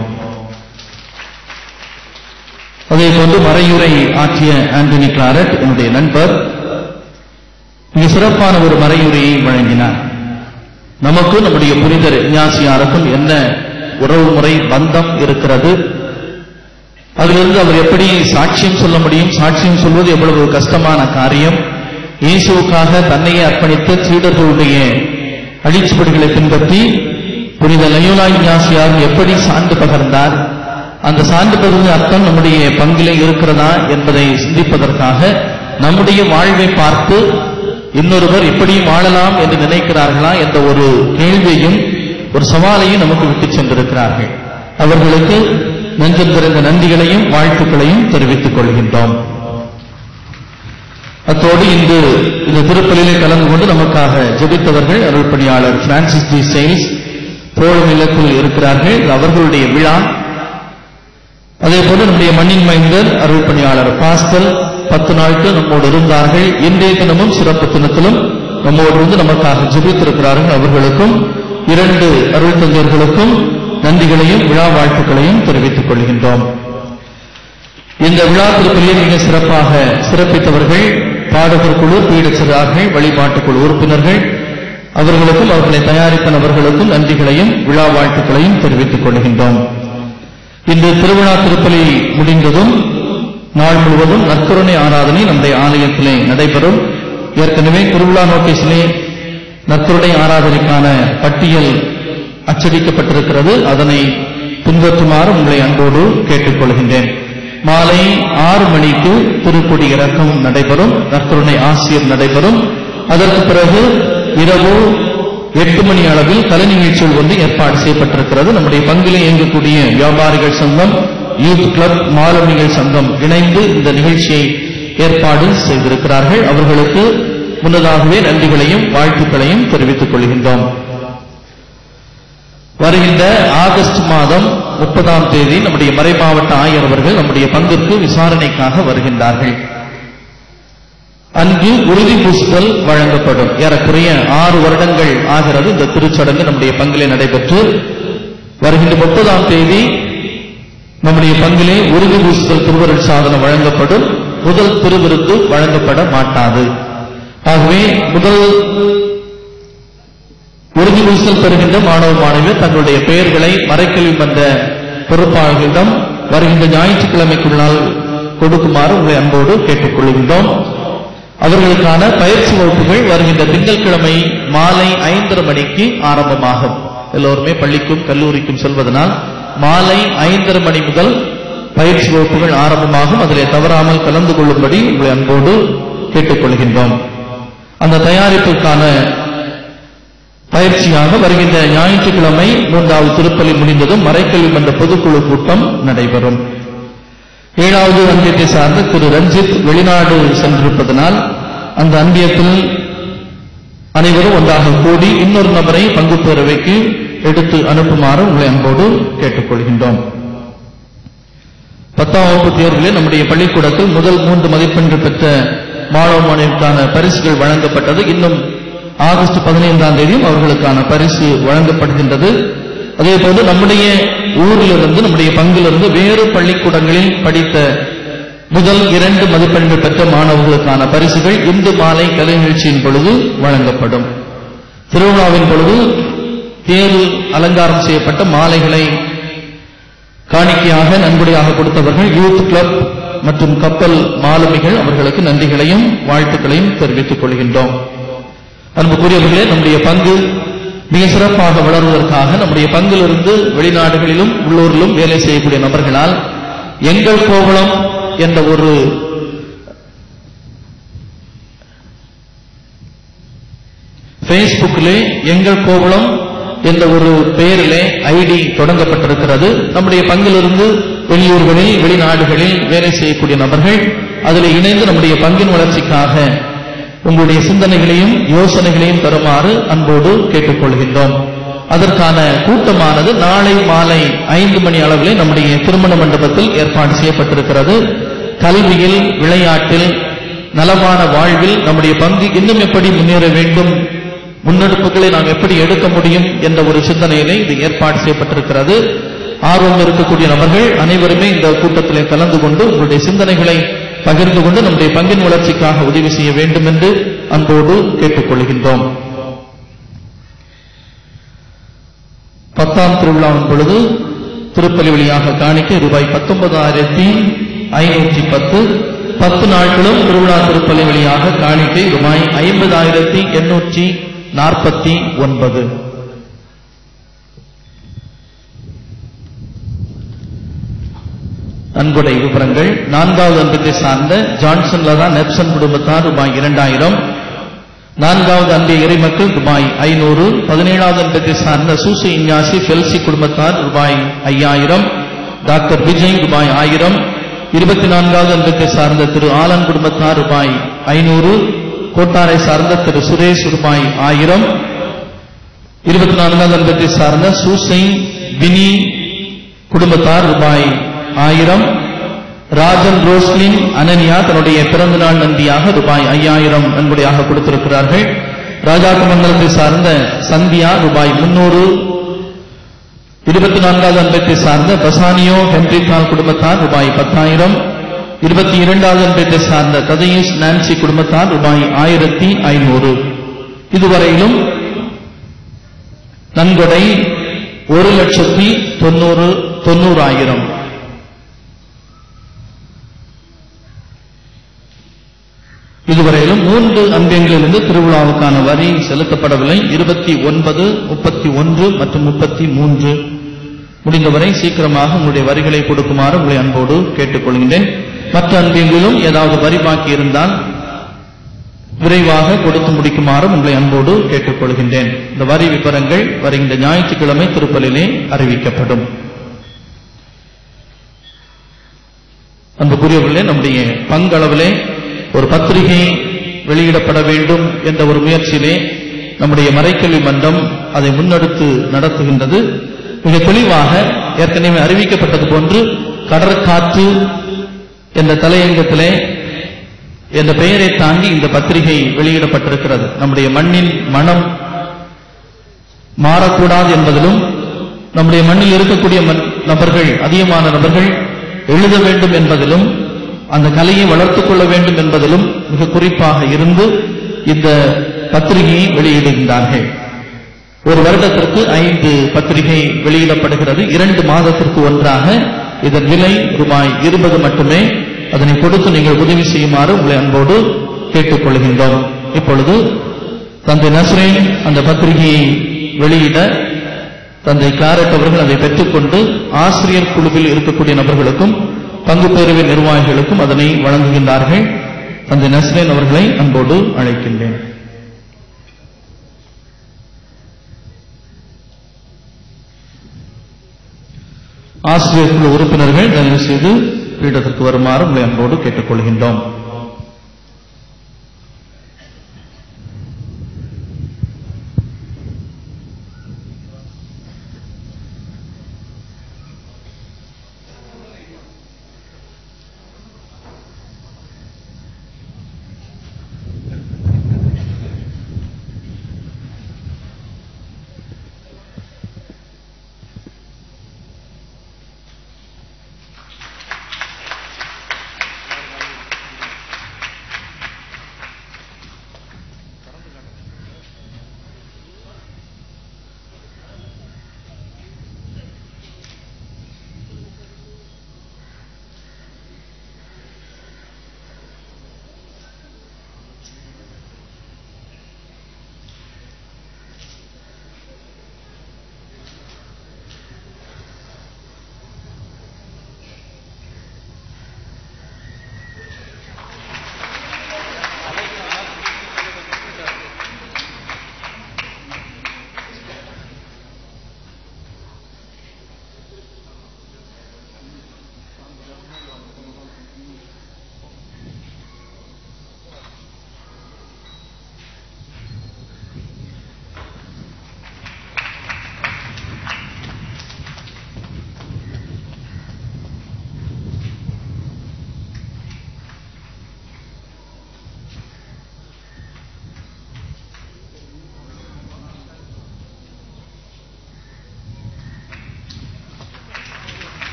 அதேபோன்று மறையுரை ஆற்றிய ஆண்டனி கிளாரட் என்னுடைய நண்பர் மிக சிறப்பான ஒரு மறையுரையை வழங்கினார். நமக்கு நம்முடைய புனிதர் இஞ்ஞாசியாருக்கும் என்ன உறவுமுறை பந்தம் இருக்கிறது, அதிலிருந்து அவர் எப்படி சாட்சியம் சொல்ல முடியும், சாட்சியம் சொல்வது எவ்வளவு கஷ்டமான காரியம், இயேசுவுக்காக தன்னையே அர்ப்பணித்த சீடர்களுடைய அடிச்சுவடுகளை பின்பற்றி புனித லயோலா இஞ்ஞாசியார் எப்படி சான்று பகர்ந்தார், அந்த சான்று பகிர்ந்த அர்த்தம் நம்முடைய பங்கிலே இருக்கிறதா என்பதை சிந்திப்பதற்காக நம்முடைய வாழ்வை பார்த்து இன்னொருவர் இப்படியும் வாழலாம் என்று நினைக்கிறார்களா என்ற ஒரு கேள்வியையும் ஒரு சவாலையும் நமக்கு விட்டுச் சென்றிருக்கிறார்கள். அவர்களுக்கு நெஞ்சம் திறந்த நன்றிகளையும் வாழ்த்துக்களையும் தெரிவித்துக் கொள்கின்றோம். அத்தோடு இன்று இந்த திருப்பலியிலே கலந்து கொண்டு நமக்காக ஜெபித்தவர்கள் அருள் பணியாளர் பிரான்சிஸ் டி சேல்ஸ் தோழம் இல்லத்தில் இருக்கிறார்கள். அவர்களுடைய விழா. அதேபோல நம்முடைய மண்ணின் மைந்தர் அருள் பணியாளர் பாஸ்டல் 10 நாட்கள் நம்மோடு இருந்தார்கள். இன்றைய தினமும் சிறப்பு தினத்திலும் நம்மோடு இருந்து நமக்காக ஜெபித்திருக்கிறார்கள். அவர்களுக்கும் 2 அருள் தந்தையர்களுக்கும் நன்றிகளையும் விழா வாழ்த்துக்களையும் தெரிவித்துக் கொள்கின்றோம். இந்த விழா திருப்பலியை மிக சிறப்பாக சிறப்பித்தவர்கள் பாடகர் குழு, பீடச்சிறார்கள், வழிபாட்டுக் குழு உறுப்பினர்கள். அவர்களுக்கும் அவர்களை தயாரித்த நபர்களுக்கும் நன்றிகளையும் விழா வாழ்த்துக்களையும் தெரிவித்துக் கொள்கின்றோம். இன்று திருவிழா திருப்பலி முடிந்ததும் நாள் முழுவதும் நற்கருணை ஆராதனை நம்முடைய ஆலயத்திலே நடைபெறும். ஏற்கனவே திருவிழா நோட்டீஸிலே நற்கருணை ஆராதனைக்கான பட்டியல் அச்சடிக்கப்பட்டிருக்கிறது. அதனை பின்பற்றுமாறு உங்களை அன்போடு கேட்டுக் கொள்கின்றேன். மாலை 6 மணிக்கு திருக்கொடி இறக்கம் நடைபெறும், நற்கருணை ஆசிரியர் நடைபெறும். அதற்கு பிறகு இரவு 8 மணி அளவில் கலை நிகழ்ச்சிகள் ஒன்று ஏற்பாடு செய்யப்பட்டிருக்கிறது. நம்முடைய பங்கிலே இயங்கக்கூடிய வியாபாரிகள் சங்கம், யூத் கிளப், மாணவிகள் சங்கம் இணைந்து இந்த நிகழ்ச்சியை ஏற்பாடு செய்திருக்கிறார்கள். அவர்களுக்கு முன்னதாகவே நன்றிகளையும் வாழ்த்துக்களையும் தெரிவித்துக் கொள்கின்றோம். வருகின்ற ஆகஸ்ட் மாதம் 30ஆம் தேதி நம்முடைய மறைமாவட்ட ஆயர் அவர்கள் நம்முடைய பங்கிற்கு விசாரணைக்காக வருகின்றார்கள். அன்று உறுதி பூசுதல் வழங்கப்படும். ஏறக்குறைய 6 வருடங்கள் ஆகிறது இந்த திருச்சடங்கு நம்முடைய பங்கிலே நடைபெற்று. வருகின்ற 30ஆம் தேதி நம்முடைய பங்கிலே உறுதி பூசுதல் திருவருள் சாதனம் வழங்கப்படும். முதல் திருவிருந்து வழங்கப்பட மாட்டாது. ஆகவே முதல் உறுதி பூசல் பெறுகின்ற மாணவ மாணவியர் தங்களுடைய பெயர்களை மறைக்கல்வி மன்ற பொறுப்பாளர்களிடம் வருகின்ற ஞாயிற்றுக்கிழமைக்குள்ளால் கொடுக்குமாறு உங்களை அன்போடு கேட்டுக் கொள்கின்றோம். அவர்களுக்கான பயிற்சி வகுப்புகள் வருகின்ற திங்கட்கிழமை மாலை 5:30 மணிக்கு ஆரம்பமாகும். எல்லோருமே பள்ளிக்கும் கல்லூரிக்கும் செல்வதனால் மாலை 5:30 மணி முதல் பயிற்சி வகுப்புகள் ஆரம்பமாகும். அதிலே தவறாமல் கலந்து கொள்ளும்படி உங்களை அன்போடு கேட்டுக் கொள்கின்றோம். அந்த தயாரிப்புக்கான பயிற்சியாக வருகின்ற ஞாயிற்றுக்கிழமை 3வது திருப்பலி முடிந்ததும் மறைக்கல்வி மன்ற பொதுக்குழு கூட்டம் நடைபெறும். 7வது அன்பியத்தை சார்ந்த திரு ரஞ்சித் வெளிநாடு சென்றிருப்பதனால் அந்த அன்பியத்தில் அனைவரும் ஒன்றாக கூடி இன்னொரு நபரை பங்கு பேரவைக்கு எடுத்து அனுப்புமாறு உங்களை அன்போடு கேட்டுக்கொள்கின்றோம். 10ஆம் வகுப்பு தேர்விலே நம்முடைய பள்ளிக்கூடத்தில் முதல் 3 மதிப்பெண்கள் பெற்ற மாணவ மாணவியருக்கான பரிசுகள் வழங்கப்பட்டது. இன்னும் ஆகஸ்ட் 15ஆம் தேதியும் அவர்களுக்கான பரிசு வழங்கப்படுகின்றது. அதே போல நம்முடைய ஊரிலிருந்து, நம்முடைய பங்கிலிருந்து வேறு பள்ளிக்கூடங்களில் படித்த முதல் 2 மதிப்பெண்கள் பெற்ற மாணவர்களுக்கான பரிசுகள் இன்று மாலை கலை நிகழ்ச்சியின் பொழுது வழங்கப்படும். திருவிழாவின் பொழுது தேர்வு அலங்காரம் செய்யப்பட்ட மாலைகளை காணிக்கையாக நன்கொடையாக கொடுத்தவர்கள் யூத் கிளப் மற்றும் கப்பல் மாலுமிகள், அவர்களுக்கு நன்றிகளையும் வாழ்த்துக்களையும் தெரிவித்துக் கொள்கின்றோம். அன்புக்குரியவர்களே, நம்முடைய பங்கு மிக சிறப்பாக வளர்வதற்காக நம்முடைய பங்கிலிருந்து வெளிநாடுகளிலும் உள்ளூரிலும் வேலை செய்யக்கூடிய நபர்களால் எங்கள் கோவளம் என்ற ஒரு பேஸ்புக்கிலே எங்கள் கோவளம் என்ற ஒரு பெயரிலே ஐடி தொடங்கப்பட்டிருக்கிறது. நம்முடைய பங்கிலிருந்து வெளியூர்களில் வெளிநாடுகளில் வேலை செய்யக்கூடிய நபர்கள் அதில் இணைந்து நம்முடைய பங்கின் வளர்ச்சிக்காக உங்களுடைய சிந்தனைகளையும் யோசனைகளையும் தருமாறு அன்போடு கேட்டுக்கொள்கின்றோம். அதற்கான கூட்டமானது நாளை மாலை 5 மணி அளவிலே நம்முடைய திருமண மண்டபத்தில் ஏற்பாடு செய்யப்பட்டிருக்கிறது. கல்வியில், விளையாட்டில், நலமான வாழ்வில் நம்முடைய பங்கு இன்னும் எப்படி முன்னேற வேண்டும், முன்னெடுப்புகளை நாம் எப்படி எடுக்க முடியும் என்ற ஒரு சிந்தனையிலே இது ஏற்பாடு செய்யப்பட்டிருக்கிறது. ஆர்வம் இருக்கக்கூடிய நபர்கள் அனைவருமே இந்த கூட்டத்திலே கலந்து கொண்டு உங்களுடைய சிந்தனைகளை பகிர்ந்து கொண்டு நம்முடைய பங்கின் வளர்ச்சிக்காக உதவி செய்ய வேண்டும் என்று அன்போடு கேட்டுக்கொள்கின்றோம். 10ஆம் திருவிழாவின் பொழுது திருப்பலி வழியாக காணிக்கை ரூபாய் 19,510. 10 நாட்களும் திருவிழா திருப்பலி வழியாக காணிக்கை ரூபாய் 50,849. நன்கொடை விவரங்கள்: 4வது அன்பியத்தை சார்ந்த ஜான்சன் லதா நெப்சன் குடும்பத்தார் ரூபாய் 2000. 4வது அன்பிய இறைமக்கள் ரூபாய் 500. 17வது அன்பியத்தை சார்ந்த சூசை இஞ்ஞாசி பெல்சி குடும்பத்தார் ரூபாய் 5000. டாக்டர் விஜய் ரூபாய் 1000. 24வது அன்பியத்தை சார்ந்த திரு ஆலன் குடும்பத்தார் ரூபாய் 500. கோட்டாரை சார்ந்த திரு சுரேஷ் ரூபாய் 1000. 24வது அன்பியத்தை சார்ந்த சூசை வினி குடும்பத்தார் ரூபாய் 1000. ராஜன் ரோஸ்லின் அனன்யா தன்னுடைய பிறந்த நாள் நன்றியாக ரூபாய் 5000 நன்கொடையாக கொடுத்திருக்கிறார்கள். ராஜாக்கமங்கலத்தை சார்ந்த சந்தியா ரூபாய் 300. 24வது அன்பத்தை சார்ந்த பசானியோ ஹென்ரிகால் குடும்பத்தார் ரூபாய் 10,000. 22வது அன்பத்தை சார்ந்த கதையூஸ் நான்சி குடும்பத்தார் ரூபாய் 1500. இதுவரையிலும் நன்கொடை 1,90,000. இதுவரையிலும் 3 அன்பியங்களிலிருந்து திருவிழாவுக்கான வரி செலுத்தப்படவில்லை. 29, 31 மற்றும் 33. முடிந்தவரை சீக்கிரமாக உங்களுடைய வரிகளை கொடுக்குமாறு உங்களை அன்போடு கேட்டுக்கொள்கின்றேன். மற்ற அன்பியங்களிலும் ஏதாவது வரி பாக்கி இருந்தால் விரைவாக கொடுத்து முடிக்குமாறு உங்களை அன்போடு கேட்டுக்கொள்கின்றேன். இந்த வரி விவரங்கள் வருகின்ற ஞாயிற்றுக்கிழமை திருப்பலிலே அறிவிக்கப்படும். அன்புக்குரியவர்களே, நம்முடைய பங்களவிலே ஒரு பத்திரிகை வெளியிடப்பட வேண்டும் என்ற ஒரு முயற்சியிலே நம்முடைய மறைக்கல்வி மன்றம் அதை முன்னெடுத்து நடத்துகின்றது. மிக தெளிவாக ஏற்கனவே அறிவிக்கப்பட்டது போன்று கடற்காற்று என்ற தலையங்கத்திலே என்ற பெயரை தாங்கி இந்த பத்திரிகை வெளியிடப்பட்டிருக்கிறது. நம்முடைய மண்ணின் மனம் மாறக்கூடாது என்பதிலும் நம்முடைய மண்ணில் இருக்கக்கூடிய நபர்கள், அதிகமான நபர்கள் எழுத வேண்டும் என்பதிலும் அந்த கலையை வளர்த்துக் கொள்ள வேண்டும் என்பதிலும் மிக குறிப்பாக இருந்து இந்த பத்திரிகையை வெளியிடுகின்றார்கள். ஒரு வருடத்திற்கு 5 பத்திரிகை வெளியிடப்படுகிறது. 2 மாதத்திற்கு ஒன்றாக. இதன் விலை ரூபாய் 20 மட்டுமே. அதனை கொடுத்து நீங்கள் உதவி செய்யுமாறு உங்களை அன்போடு கேட்டுக்கொள்கின்றோம். இப்பொழுது தந்தை நஸ்ரேன் அந்த பத்திரிகையை வெளியிட தந்தை கிளாரட் அவர்கள் அதை பெற்றுக்கொண்டு ஆசிரியர் குழுவில் இருக்கக்கூடிய நபர்களுக்கும் பங்கு பேரவை நிர்வாகிகளுக்கும் அதனை வழங்குகின்றார்கள். தந்தை நஸ்ரேன் அவர்களை அன்போடு அழைக்கின்றேன். ஆசிரியர் குழு உறுப்பினர்கள் தயவு செய்து பீடத்திற்கு வருமாறு உங்களை அன்போடு கேட்டுக்கொள்கின்றோம்.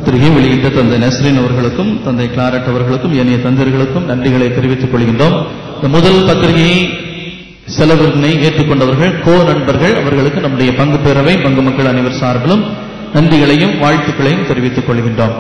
பத்திரிகை வெளியிட்ட தந்தை நஸ்ரின் அவர்களுக்கும் தந்தை கிளாரட் அவர்களுக்கும் ஏனைய தந்தையர்களுக்கும் நன்றிகளை தெரிவித்துக் கொள்கின்றோம். இந்த முதல் பத்திரிகையை செலவினை ஏற்றுக்கொண்டவர்கள் நண்பர்கள் அவர்களுக்கு நம்முடைய பங்கு பேரவை பங்கு மக்கள் அனைவர் சார்பிலும் நன்றிகளையும் வாழ்த்துக்களையும் தெரிவித்துக் கொள்கின்றோம்.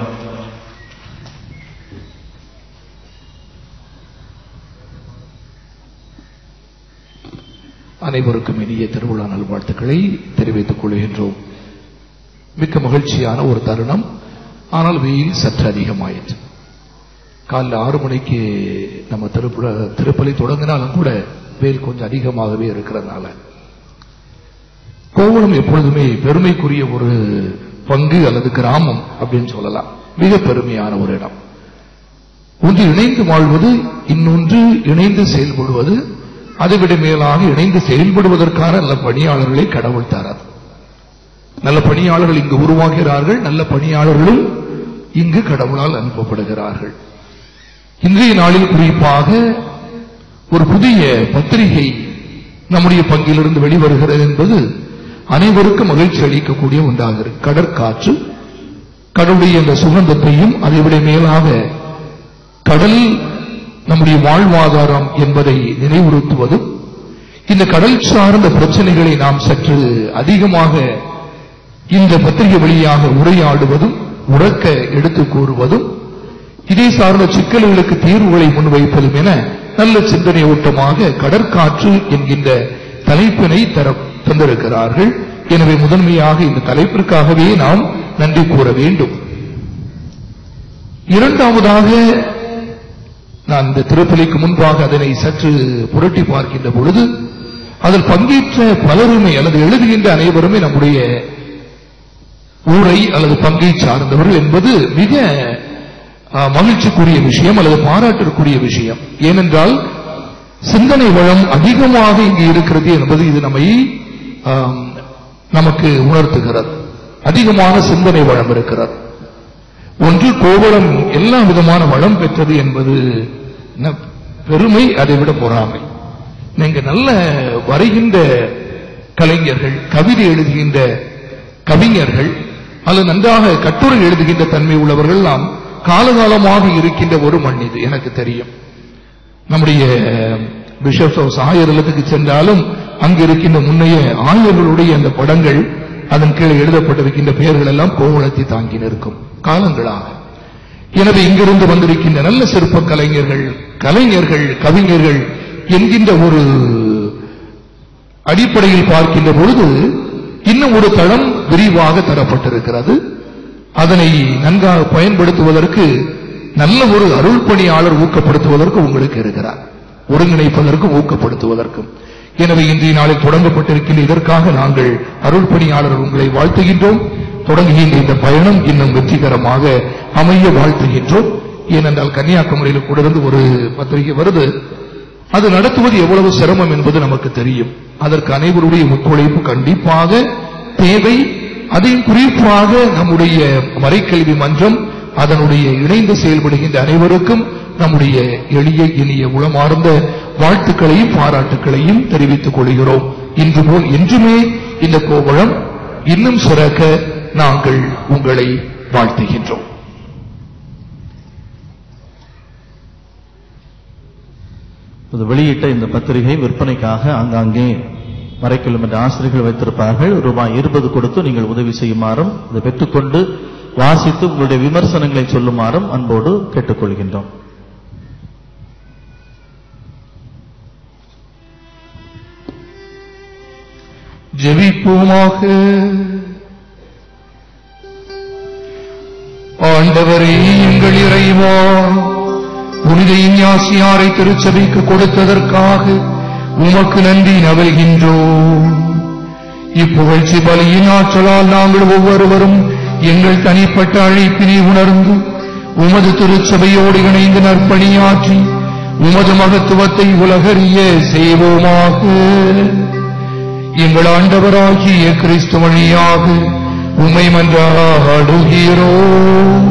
அனைவருக்கும் இனிய திருவிழா நல்வாழ்த்துக்களை தெரிவித்துக் கொள்கின்றோம். மிக்க மகிழ்ச்சியான ஒரு தருணம். ஆனால் வெயில் சற்று அதிகமாயிற்று. காலைல 6 மணிக்கு நம்ம திருப்பலி தொடங்கினாலும் கூட வெயில் கொஞ்சம் அதிகமாகவே இருக்கிறதுனால கோவளம் எப்பொழுதுமே பெருமைக்குரிய ஒரு பங்கு அல்லது கிராமம் அப்படின்னு சொல்லலாம். மிக பெருமையான ஒரு இடம். ஒன்று இணைந்து வாழ்வது, இன்னொன்று இணைந்து செயல்படுவது. அதைவிட மேலாக இணைந்து செயல்படுவதற்கான நல்ல பணியாளர்களை கடவுள் தரார். நல்ல பணியாளர்கள் இங்கு உருவாகிறார்கள். நல்ல பணியாளர்களும் இங்கு கடவுளால் அனுப்பப்படுகிறார்கள். இன்றைய நாளில் குறிப்பாக ஒரு புதிய பத்திரிகை நம்முடைய பங்கிலிருந்து வெளிவருகிறது என்பது அனைவருக்கும் மகிழ்ச்சி அளிக்கக்கூடிய ஒன்றாக கடற்காற்று, கடவுளுடைய அந்த சுகந்தத்தையும் அதைவிட மேலாக கடல் நம்முடைய வாழ்வாதாரம் என்பதை நினைவுறுத்துவதும், இந்த கடல் சார்ந்த பிரச்சனைகளை நாம் சற்று அதிகமாக இந்த பத்திரிகை வழியாக உரையாடுவதும் உறக்க எடுத்துக் கூறுவதும், இதை சார்ந்த சிக்கல்களுக்கு தீர்வுகளை முன்வைப்பதும் என நல்ல சிந்தனை ஓட்டமாக கடற்காற்று என்கின்ற தலைப்பினை தந்திருக்கிறார்கள். எனவே முதன்மையாக இந்த தலைப்பிற்காகவே நாம் நன்றி கூற வேண்டும். இரண்டாவதாக நான் இந்த திருப்பலிக்கு முன்பாக அதனை சற்று புரட்டி பார்க்கின்ற பொழுது அதில் பங்கேற்ற பலருமே அல்லது எழுதுகின்ற அனைவருமே நம்முடைய ஊரை அல்லது பங்கை சார்ந்தவர்கள் என்பது மிக மகிழ்ச்சிக்குரிய விஷயம் அல்லது பாராட்டிற்குரிய விஷயம். ஏனென்றால் சிந்தனை வளம் அதிகமாக இங்கு இருக்கிறது என்பது இது நமக்கு உணர்த்துகிறது. அதிகமான சிந்தனை வளம் இருக்கிறது. ஒன்று கோவளம் எல்லா விதமான வளம் பெற்றது என்பது பெருமை, அதைவிட பொறாமை. நீங்க நல்ல வரைகின்ற கலைஞர்கள், கவிதை எழுதுகின்ற கவிஞர்கள் அல்லது நன்றாக கட்டுரை எழுதுகின்ற தன்மை உள்ளவர்கள் நாம் காலகாலமாக இருக்கின்ற ஒரு மண் இது. எனக்கு தெரியும். நம்முடைய பிஷப்ஸ் ஹவுஸ் ஆயர் இல்லத்துக்கு சென்றாலும் அங்கு இருக்கின்ற முன்னைய ஆயர்களுடைய அந்த படங்கள், அதன் கீழே எழுதப்பட்டிருக்கின்ற பெயர்கள் எல்லாம் கோவளத்தை தாங்கி நிற்கும் காலங்களாக. எனவே இங்கிருந்து வந்திருக்கின்ற நல்ல சிற்ப கலைஞர்கள், கவிஞர்கள் என்கின்ற ஒரு அடிப்படையில் பார்க்கின்ற பொழுது இன்னும் ஒரு தளம் விரிவாக தரப்பட்டிருக்கிறது. அதனை நன்காக பயன்படுத்துவதற்கு நல்ல ஒரு அருள் பணியாளர் ஊக்கப்படுத்துவதற்கு உங்களுக்கு இருக்கிறார், ஒருங்கிணைப்பதற்கும் ஊக்கப்படுத்துவதற்கும். எனவே இன்றைய நாளில் தொடங்கப்பட்டிருக்கின்ற இதற்காக நாங்கள் அருள் பணியாளர் உங்களை வாழ்த்துகின்றோம். தொடங்குகின்ற இந்த பயணம் இன்னும் வெற்றிகரமாக அமைய வாழ்த்துகின்றோம். ஏனென்றால் கன்னியாகுமரியில் கூட இருந்து ஒரு பத்திரிகை வருது. அது நடத்துவது எவ்வளவு சிரமம் என்பது நமக்கு தெரியும். அதற்கு அனைவருடைய ஒத்துழைப்பு கண்டிப்பாக தேவை. அதையும் குறிப்பாக நம்முடைய மறைக்கல்வி மன்றம் அதனுடைய இணைந்து செயல்படுகின்ற அனைவருக்கும் நம்முடைய எளிய இனிய உளமார்ந்த வாழ்த்துக்களையும் பாராட்டுக்களையும் தெரிவித்துக் கொள்கிறோம். இன்று போல் என்றுமே இந்த கோவளம் இன்னும் சிறக்க நாங்கள் உங்களை வாழ்த்துகின்றோம். வெளியிட்ட இந்த பத்திரிகை விற்பனைக்காக ஆங்காங்கே மறைக்கல்லும் என்ற ஆசிரியர்கள் வைத்திருப்பார்கள். ரூபாய் 20 கொடுத்து நீங்கள் உதவி செய்யுமாறும் இதை பெற்றுக்கொண்டு வாசித்து உங்களுடைய விமர்சனங்களை சொல்லுமாறும் அன்போடு கேட்டுக்கொள்கின்றோம். ஜெபிப்போமாக. ஆண்டவரே எங்கள் இறைவா, புனித இஞ்ஞாசியாரை திருச்சபைக்கு கொடுத்ததற்காக உமக்கு நன்றி நல்கின்றோம். இப்புகழ்ச்சி பலியின் ஆற்றலால் நாங்கள் ஒவ்வொருவரும் எங்கள் தனிப்பட்ட அழைப்பினை உணர்ந்து உமது திருச்சபையோடு இணைந்து நற்பணியாற்றி உமது மகத்துவத்தை உலகறிய செய்வோமாக. எங்கள் ஆண்டவராகிய கிறிஸ்து வழியாக உம்மை மன்றாடுகிறோம்.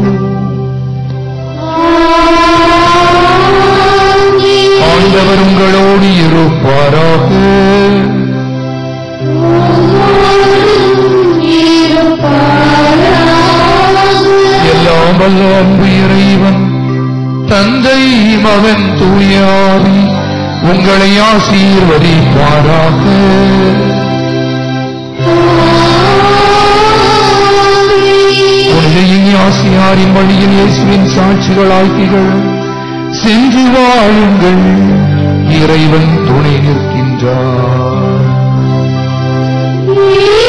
ஆண்டவர் உங்களோடு இருப்பாராக. தந்தை மகன் தூயாவி உங்களை ஆசீர்வதிப்பாராக. ஆசியாரின் வழியில் இயேசுவின் சாட்சிகளாகிகள் சென்று வாழுங்கள். இறைவன் துணை நிற்கின்றார்.